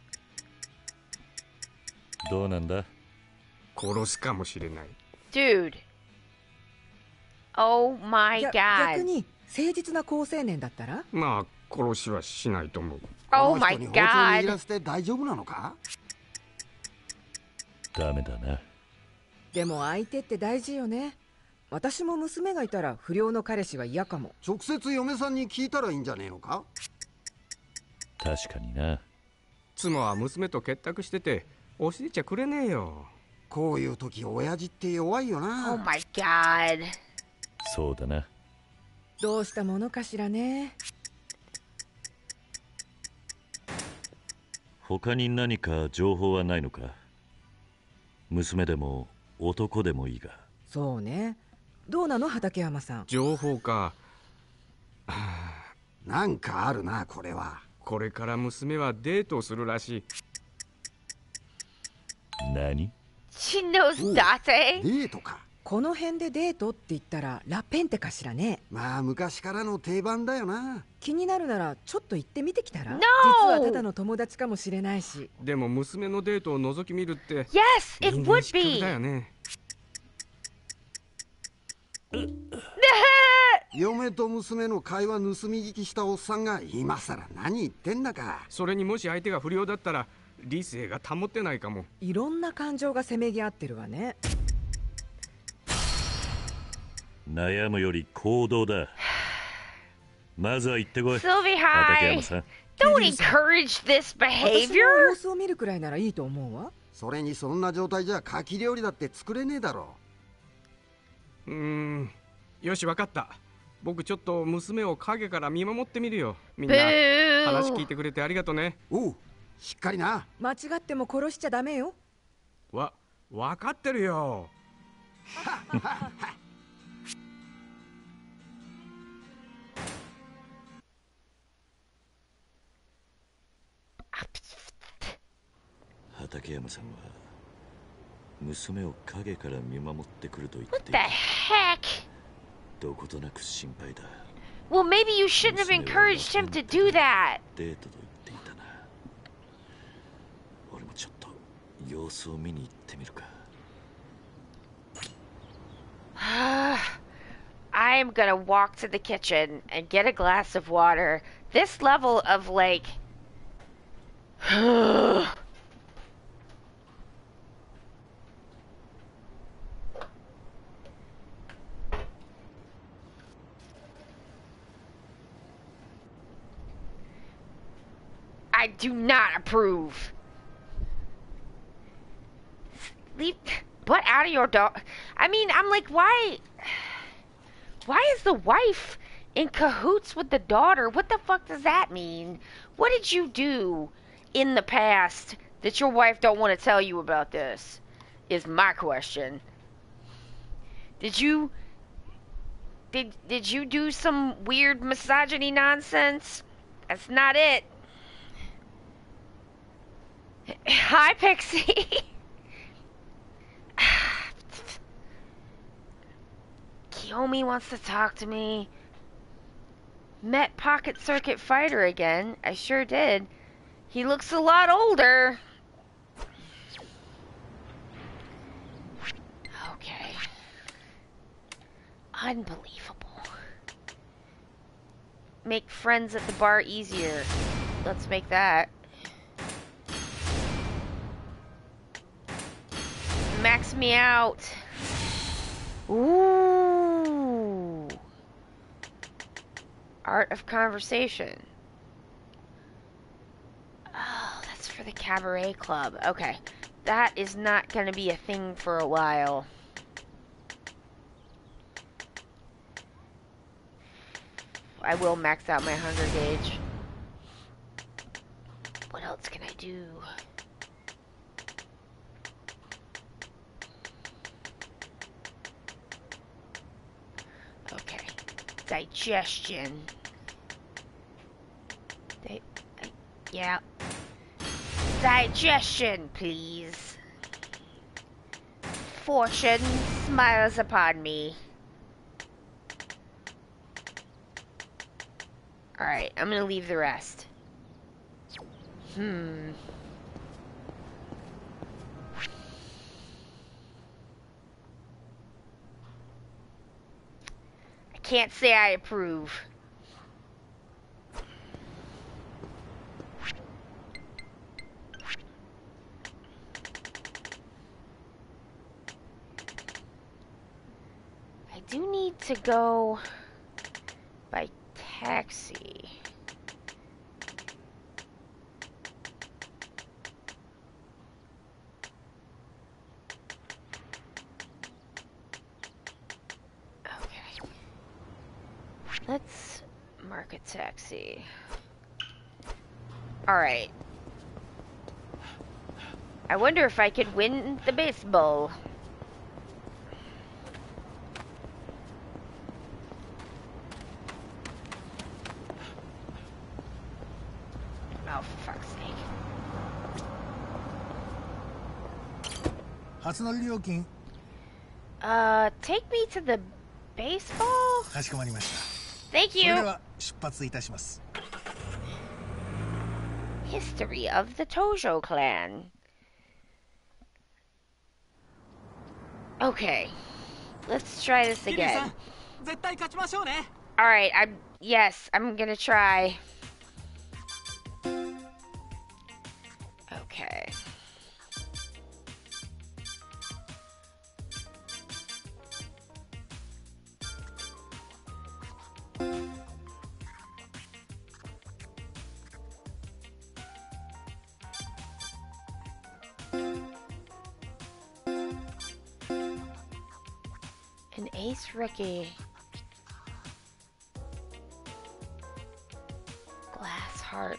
どうなんだ？ 殺すかもしれない。 Dude. Oh my god. 逆に誠実な好青年だったら。 まあ殺しはしないと思う。 Oh my この人に包丁握 god. らせて大丈夫なのか？ ダメだな。 でも相手って大事よね。私も娘がいたら不良の彼氏は嫌かも。 直接嫁さんに聞いたらいいんじゃねえのか？ 確かにな。 妻は娘と結託してて教えちゃくれねえよ。 こういう時親父って弱いよな。 Oh my god. そうだな。 どうしたものかしらね。 他に何か情報はないのか？娘でも男でもいいが。 そうね。どうなの畠山さん。 情報か。 なんかあるな、これは。 これから娘はデートをするらしい。 何？ She knows Date. デートか。 この辺でデートって言ったらラペンテかしらね。 まあ昔からの定番だよな。 気になるならちょっと行ってみてきたら。 No! 実はただの友達かもしれないし。 でも娘のデートを覗き見るって Yes, it 人間 would 失格 be. だよね。 嫁と娘の会話盗み聞きしたおっさんが今さら何言ってんだか。 それにもし相手が不良だったら理性が保ってないかも。 いろんな感情がせめぎ合ってるわね。 悩むより行動だ。まずは行ってこい。 Sylvie, 畠 hi. 山さん。 Don't encourage this 私も behavior. 様子を見るくらいならいいと思うわ。 それにそんな状態じゃ牡蠣料理だって作れねえだろ。 よし分かった。僕ちょっと娘を影から見守ってみるよ。みんな Boo. 話聞いてくれてありがとね。 おう、しっかりな。 間違っても殺しちゃダメよ。 分かってるよ。 畠山さんは娘を影から見守ってくると言っ What て the heck? どことなく心配だ。 Well, maybe you shouldn't have encouraged him to do that. デートと言っていたな。俺もちょっと様子を見に行ってみるか。 I'm gonna walk to the kitchen and get a glass of water. This level of like I do not approve. Leave butt out of your dog. I mean, I'm like, why is the wife in cahoots with the daughter? What the fuck does that mean? What did you do in the past that your wife don't want to tell you about this? Is my question. Did you do some weird misogyny nonsense? That's not it. Hi, Pixie. Kiyomi wants to talk to me. Met Pocket Circuit Fighter again. I sure did. He looks a lot older. Okay. Unbelievable. Make friends at the bar easier. Let's make that. Max me out. Ooh. Art of conversation. Oh, that's for the cabaret club. Okay. That is not going to be a thing for a while. I will max out my hunger gauge. What else can I do? Okay. Digestion. Yeah. Digestion, please. Fortune smiles upon me. Alright, I'm gonna leave the rest. I can't say I approve. I do need to go by taxi. Let's mark a taxi. Alright. I wonder if I could win the baseball. Oh, for fuck's sake. 初乗り料金 take me to the baseball? かしこまりました Thank you. それでは出発いたします History of the Tojo clan. Okay. Let's try this again. 絶対勝ちましょうね Alright, yes, I'm gonna try. Okay. An ace rookie. Glass heart.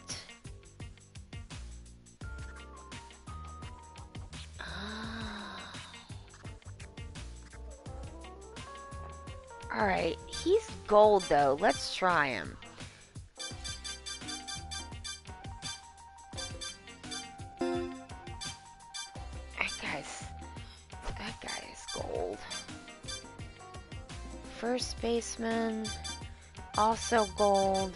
Alright, he's gold though. Let's try him. That guy is gold. First baseman, also gold.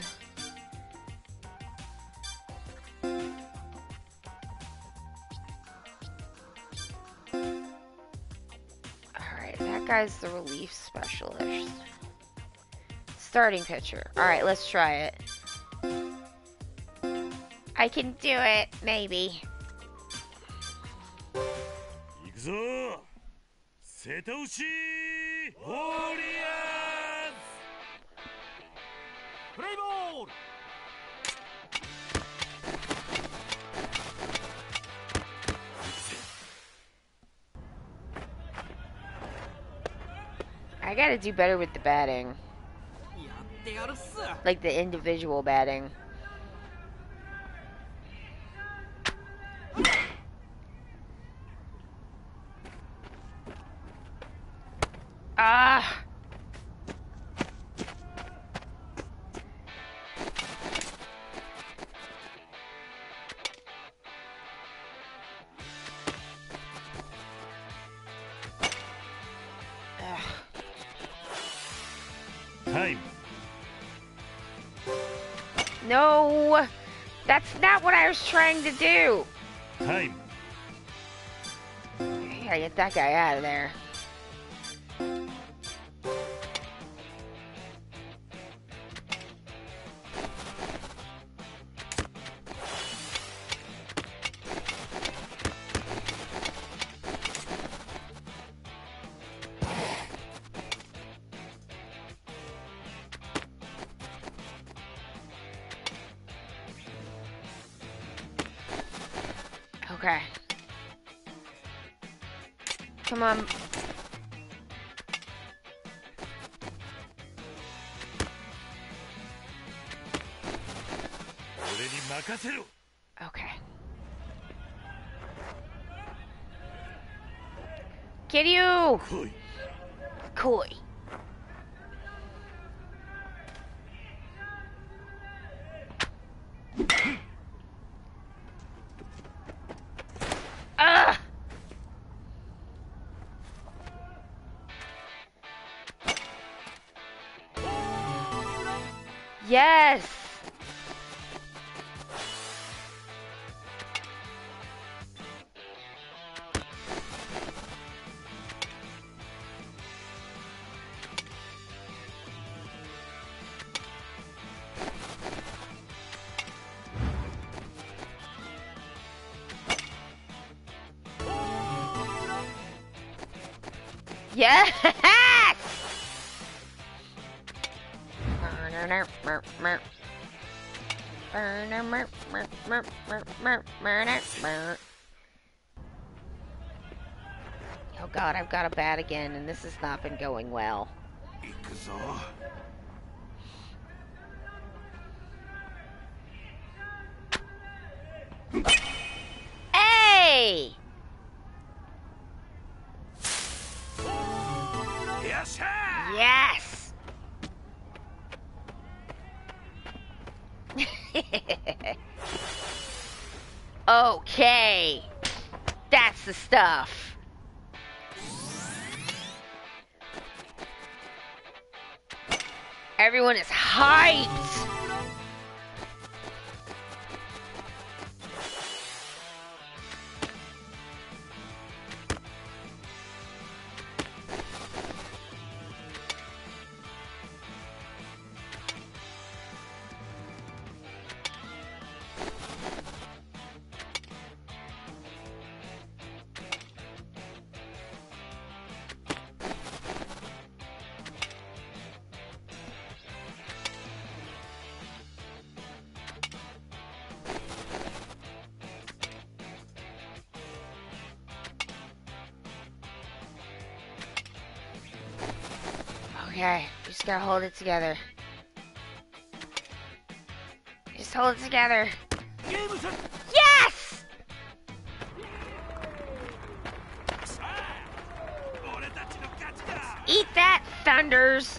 Alright, that guy's the relief specialist. Starting pitcher. Alright, let's try it. I can do it, maybe. 行くぞ瀬戸内ウォーリアーズプレイボール I gotta do better with the batting. Like the individual batting. Ah! Time. No! That's not what I was trying to do! Time. I gotta get that guy out of there. Okay. Come on. Okay. Kiryu! Koi. Ah! Yes! Yes! Oh god, I've got a bat again, and this has not been going well. Hey! Yes! Okay. That's the stuff. Everyone is hyped. Okay, just gotta hold it together. Just hold it together. Yes! Eat that, Thunders!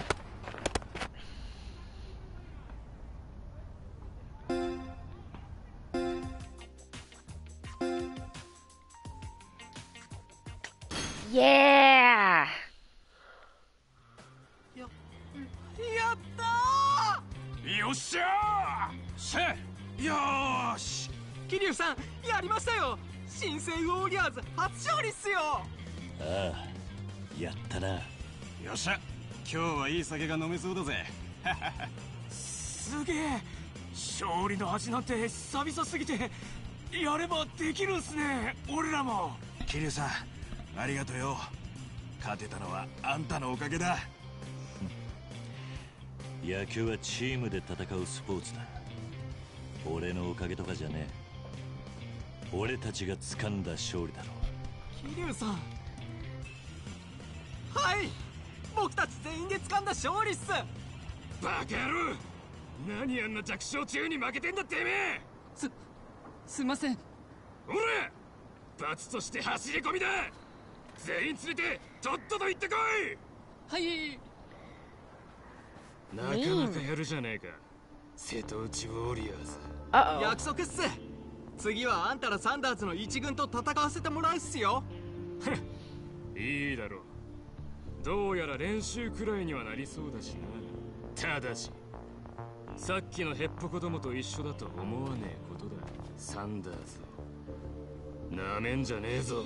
Yeah! やったー！よっしゃー！せよーし！桐生さん、やりましたよ！新生ウォーリアーズ初勝利っすよ！ ああ、やったな。 よっしゃ、今日はいい酒が飲めそうだぜ。 すげえ！勝利の味なんて久々すぎて、やればできるんすね、俺らも。 桐生さん、ありがとうよ。勝てたのはあんたのおかげだ。 野球はチームで戦うスポーツだ。俺のおかげとかじゃねえ。俺たちが掴んだ勝利だろ。 桐生さん。はい、僕たち全員で掴んだ勝利っす。 バカ野郎、何あんな弱小中に負けてんだてめえ。 すいません。 おら、罰として走り込みだ。全員連れてとっとと行ってこい。 はい。 なかなかやるじゃねえか、瀬戸内ウォーリアーズ。 約束っす。次はあんたらサンダーズの一軍と戦わせてもらうっすよ。 いいだろう。どうやら練習くらいにはなりそうだしな。ただしさっきのヘッポコどもと一緒だと思わねえことだ。サンダーズなめんじゃねえぞ。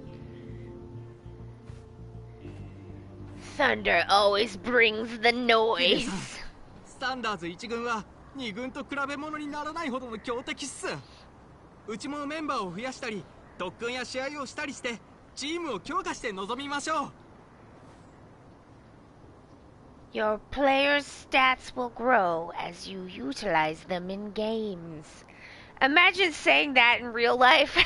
Thunder always brings the noise. サンダーズ一軍は二軍と比べ物にならないほどの強敵っす。うちもメンバーを増やしたり特訓や試合をしたりしてチームを強化して臨みましょう。 Your players' stats will grow as you utilize them in games. Imagine saying that in real life.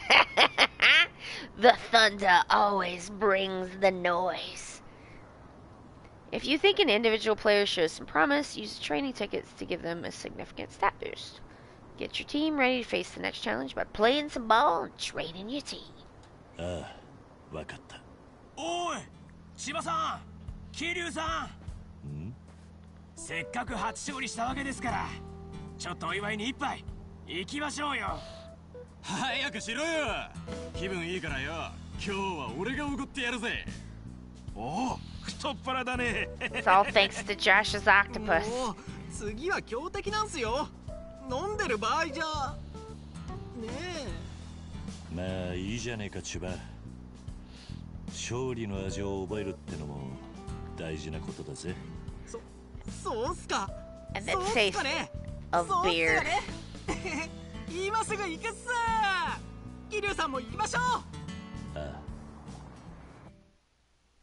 The thunder always brings the noise. If you think an individual player shows some promise, use training tickets to give them a significant stat boost. Get your team ready to face the next challenge by playing some ball and training your team. ああ、わかった。 おい、千葉さん、桐生さん。せっかく初勝利したわけですから、ちょっとお祝いに一杯行きましょうよ。 早くしろよ。気分いいからよ。今日は俺がおごってやるぜ。おお、太っ腹だね。 It's all thanks to Josh's octopus. もう次は強敵なんすよ。飲んでる場合じゃねえ。まあいいじゃねえか、千葉。勝利の味を覚えるってのも大事なことだぜ。 そうっすか。 And that そうっす taste かね。 of そうっす beer. かね。今すぐ行くっす。桐生さんも行きましょう。 ああ。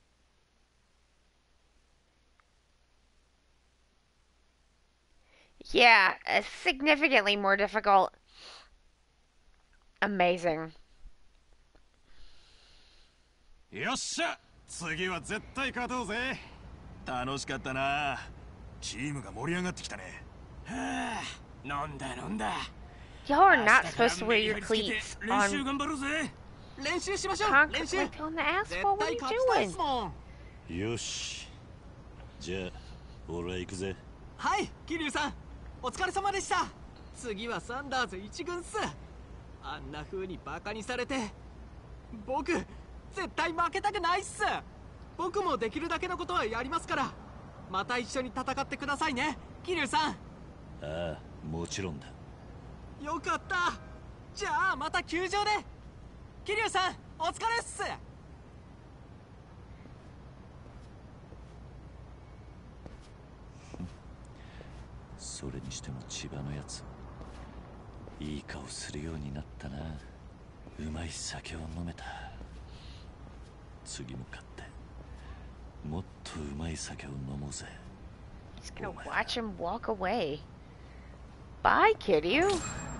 Yeah, significantly more difficult. Amazing. よっしゃ、次は絶対勝とうぜ。楽しかったな。チームが盛り上がってきたね。はあ、飲んだ飲んだ。 Y'all are not supposed to wear your cleats on 練習頑張るぜ。練習しましょう。 concrete 練習。 like on the asphalt. What are you 絶対勝ちたいっ doing? すもん。 よし。じゃあ、俺は行くぜ。 はい、桐生さん、お疲れ様でした。次はサンダーズ1軍っす。あんな風にバカにされて、僕絶対負けたくないっす。僕もできるだけのことはやりますから、また一緒に戦ってくださいね、桐生さん。 ああ、もちろんだ。 よかった。じゃあまた球場で。桐生さん、お疲れっす。 それにしても千葉のやつ、いい顔するようになったな。うまい酒を飲めた。次も買ってもっとうまい酒を飲もうぜ。 Just gonna watch him walk away. Bye, Kiryu.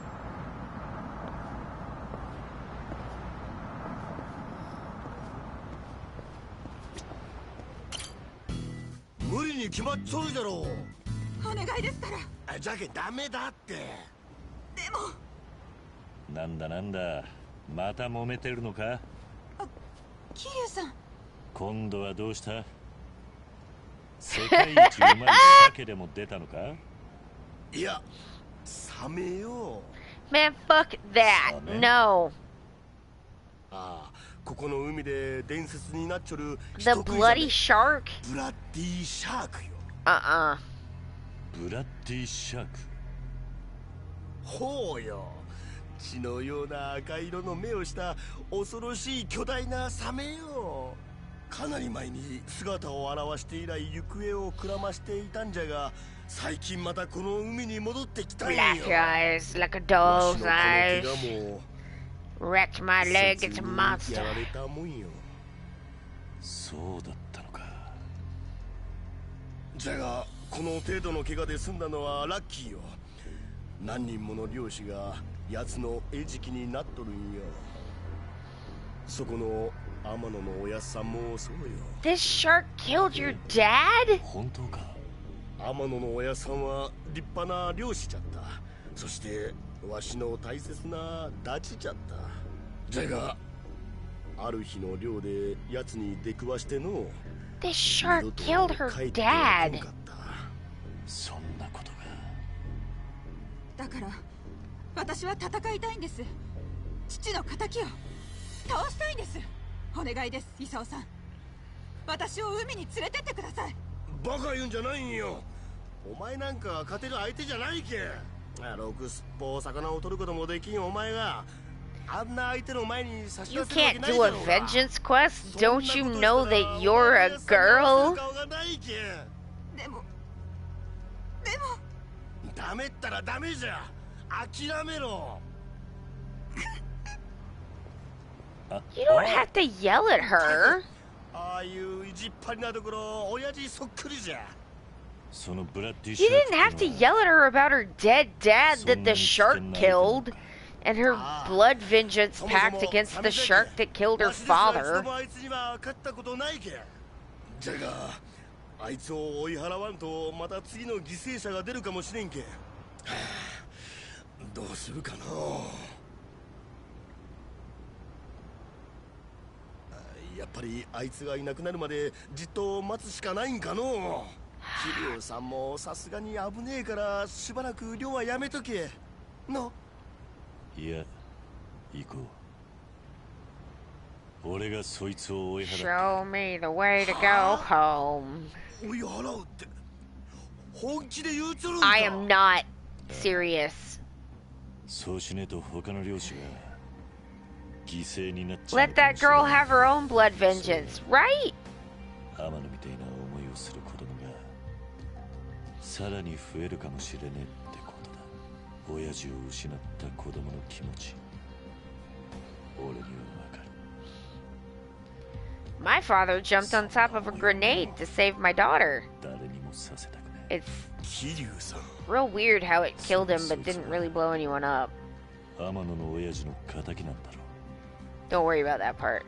無理に決まっとるじゃろう。 お願いですから。 じゃけんダメだって。 でもなんだなんだ、また揉めてるのか。 桐生さん、 今度はどうした。世界一うまい酒でも出たのか。 いや、サメよ。 Man, fuck that. No. ああ、ここの海で伝説になっちょる The bloody shark? ブラッディシャークよ。 ブラッディシャーク。 ほうよ。血のような赤色の目をした恐ろしい巨大なサメよ。かなり前に姿を現して以来行方をくらましていたんじゃが、最近またこの海に戻ってきたんよ。 Black eyes like a doll's eyes. Wrecked my leg, it's a monster. やられたもんよ。 そうだったのか。 じゃがこの程度の怪我で済んだのはラッキーよ。何人もの漁師が奴の餌食になっとるんよ。そこの天野のおやっさんもそうよ。 This shark killed your dad? 本当か。 天野のおやっさんは立派な漁師じゃった。そしてわしの大切なダチじゃった。じゃがある日の漁で奴に出くわしての。 This shark killed her dad. そんなことが。 だから私は戦いたいんです。父の仇を倒したいんです。お願いです、イサオさん。私を海に連れてってください。 バカ言うんじゃないんよ。お前なんか勝てる相手じゃないけ。ろくすっぽ魚を取ることもできんお前があんな相手の前に差し出 You せるわけ can't ない do だ a ろうが。 vengeance quest? Don't you know that you're a girl? でもダメったらダメじゃ。諦めろ。 You don't have to yell at her. ああいう意地っ張りなところ親父そっくりじゃ。 そのブラッディシ You ャーク didn't have to yell at her about her dead dad that the shark killed, and her blood vengeance pact against the shark that killed her father. あいつには勝ったことないけ。じゃがあいつを追い払わんとまた次の犠牲者が出るかもしれんけ。どうするかな。やっぱりあいつがいなくなるまでじっと待つしかないんかの。桐生さんもさすがに危ねえからしばらく漁はやめとけの。 いや、行こう。俺がそいつを追い払って。 Show me the way to go home. 追い払うって本気で言うちょるんか。 I am not serious. そうしねえと他の漁師が犠牲になっちゃう。 Let that girl have her own blood vengeance, right? 天野みたいな思いをする子供がさらに増えるかもしれねえってことだ。親父を失った子供の気持ち、俺にはわかる。 My father jumped on top of a grenade to save my daughter. 誰にもさせたくない。 It's real weird how it killed him but didn't really blow anyone up. Don't worry about that part.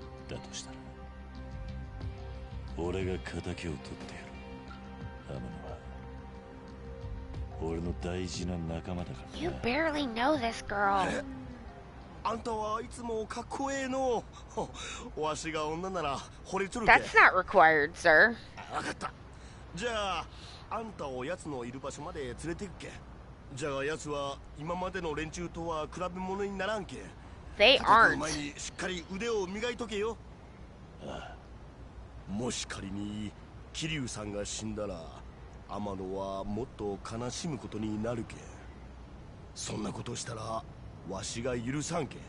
You barely know this girl. あんたはいつもかっこええの。わしが女なら惚れちょるけ。 That's not required, sir. わかった。じゃあ、あんたを奴のいる場所まで連れて行くけ。じゃあ奴は今までの連中とは比べ物にならんけ。 They aren't. 前にしっかり腕を磨いとけよ。ああ、もし仮に桐生さんが死んだら、天野はもっと悲しむことになるけ。そんなことしたら。 わしが許さんけ。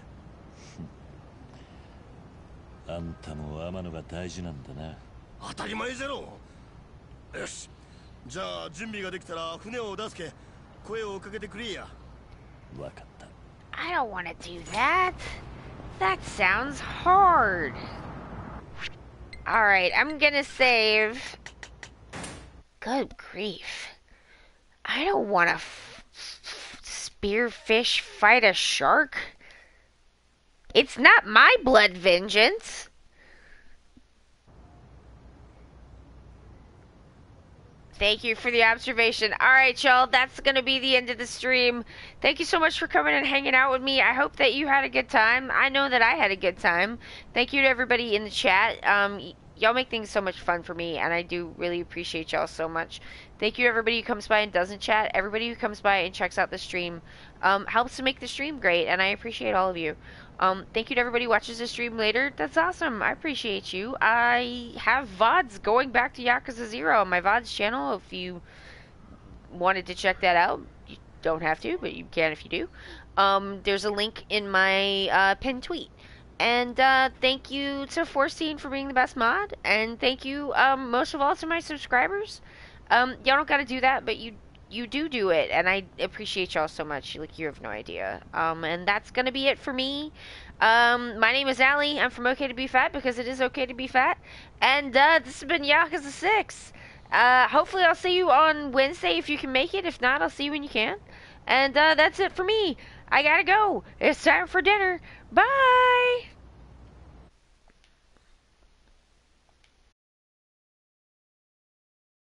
あんたも天野が大事なんだな。 当たり前じゃろ。よし。じゃあ準備ができたら船を出すけ。声をかけてくれや。 わかった。 I don't want to do that. That sounds hard. All right, I'm gonna save. Good grief. I don't want to. Spearfish fight a shark? It's not my blood vengeance. Thank you for the observation. Alright, y'all, that's going to be the end of the stream. Thank you so much for coming and hanging out with me. I hope that you had a good time. I know that I had a good time. Thank you to everybody in the chat. Y'all make things so much fun for me, and I do really appreciate y'all so much. Thank you to everybody who comes by and doesn't chat. Everybody who comes by and checks out the stream helps to make the stream great, and I appreciate all of you. Thank you to everybody who watches the stream later. That's awesome. I appreciate you. I have VODs going back to Yakuza 0 on my VODs channel. If you wanted to check that out, you don't have to, but you can if you do. There's a link in my pinned tweet. And thank you to Forcine for being the best mod. And thank you most of all to my subscribers. Y'all don't gotta do that, but you do it, and I appreciate y'all so much. Like, you have no idea. And that's gonna be it for me. My name is Allie. I'm from OK to Be Fat because it is okay to be fat. And this has been Yakuza 6. Hopefully I'll see you on Wednesday if you can make it. If not, I'll see you when you can. And that's it for me. I gotta go. It's time for dinner. Bye!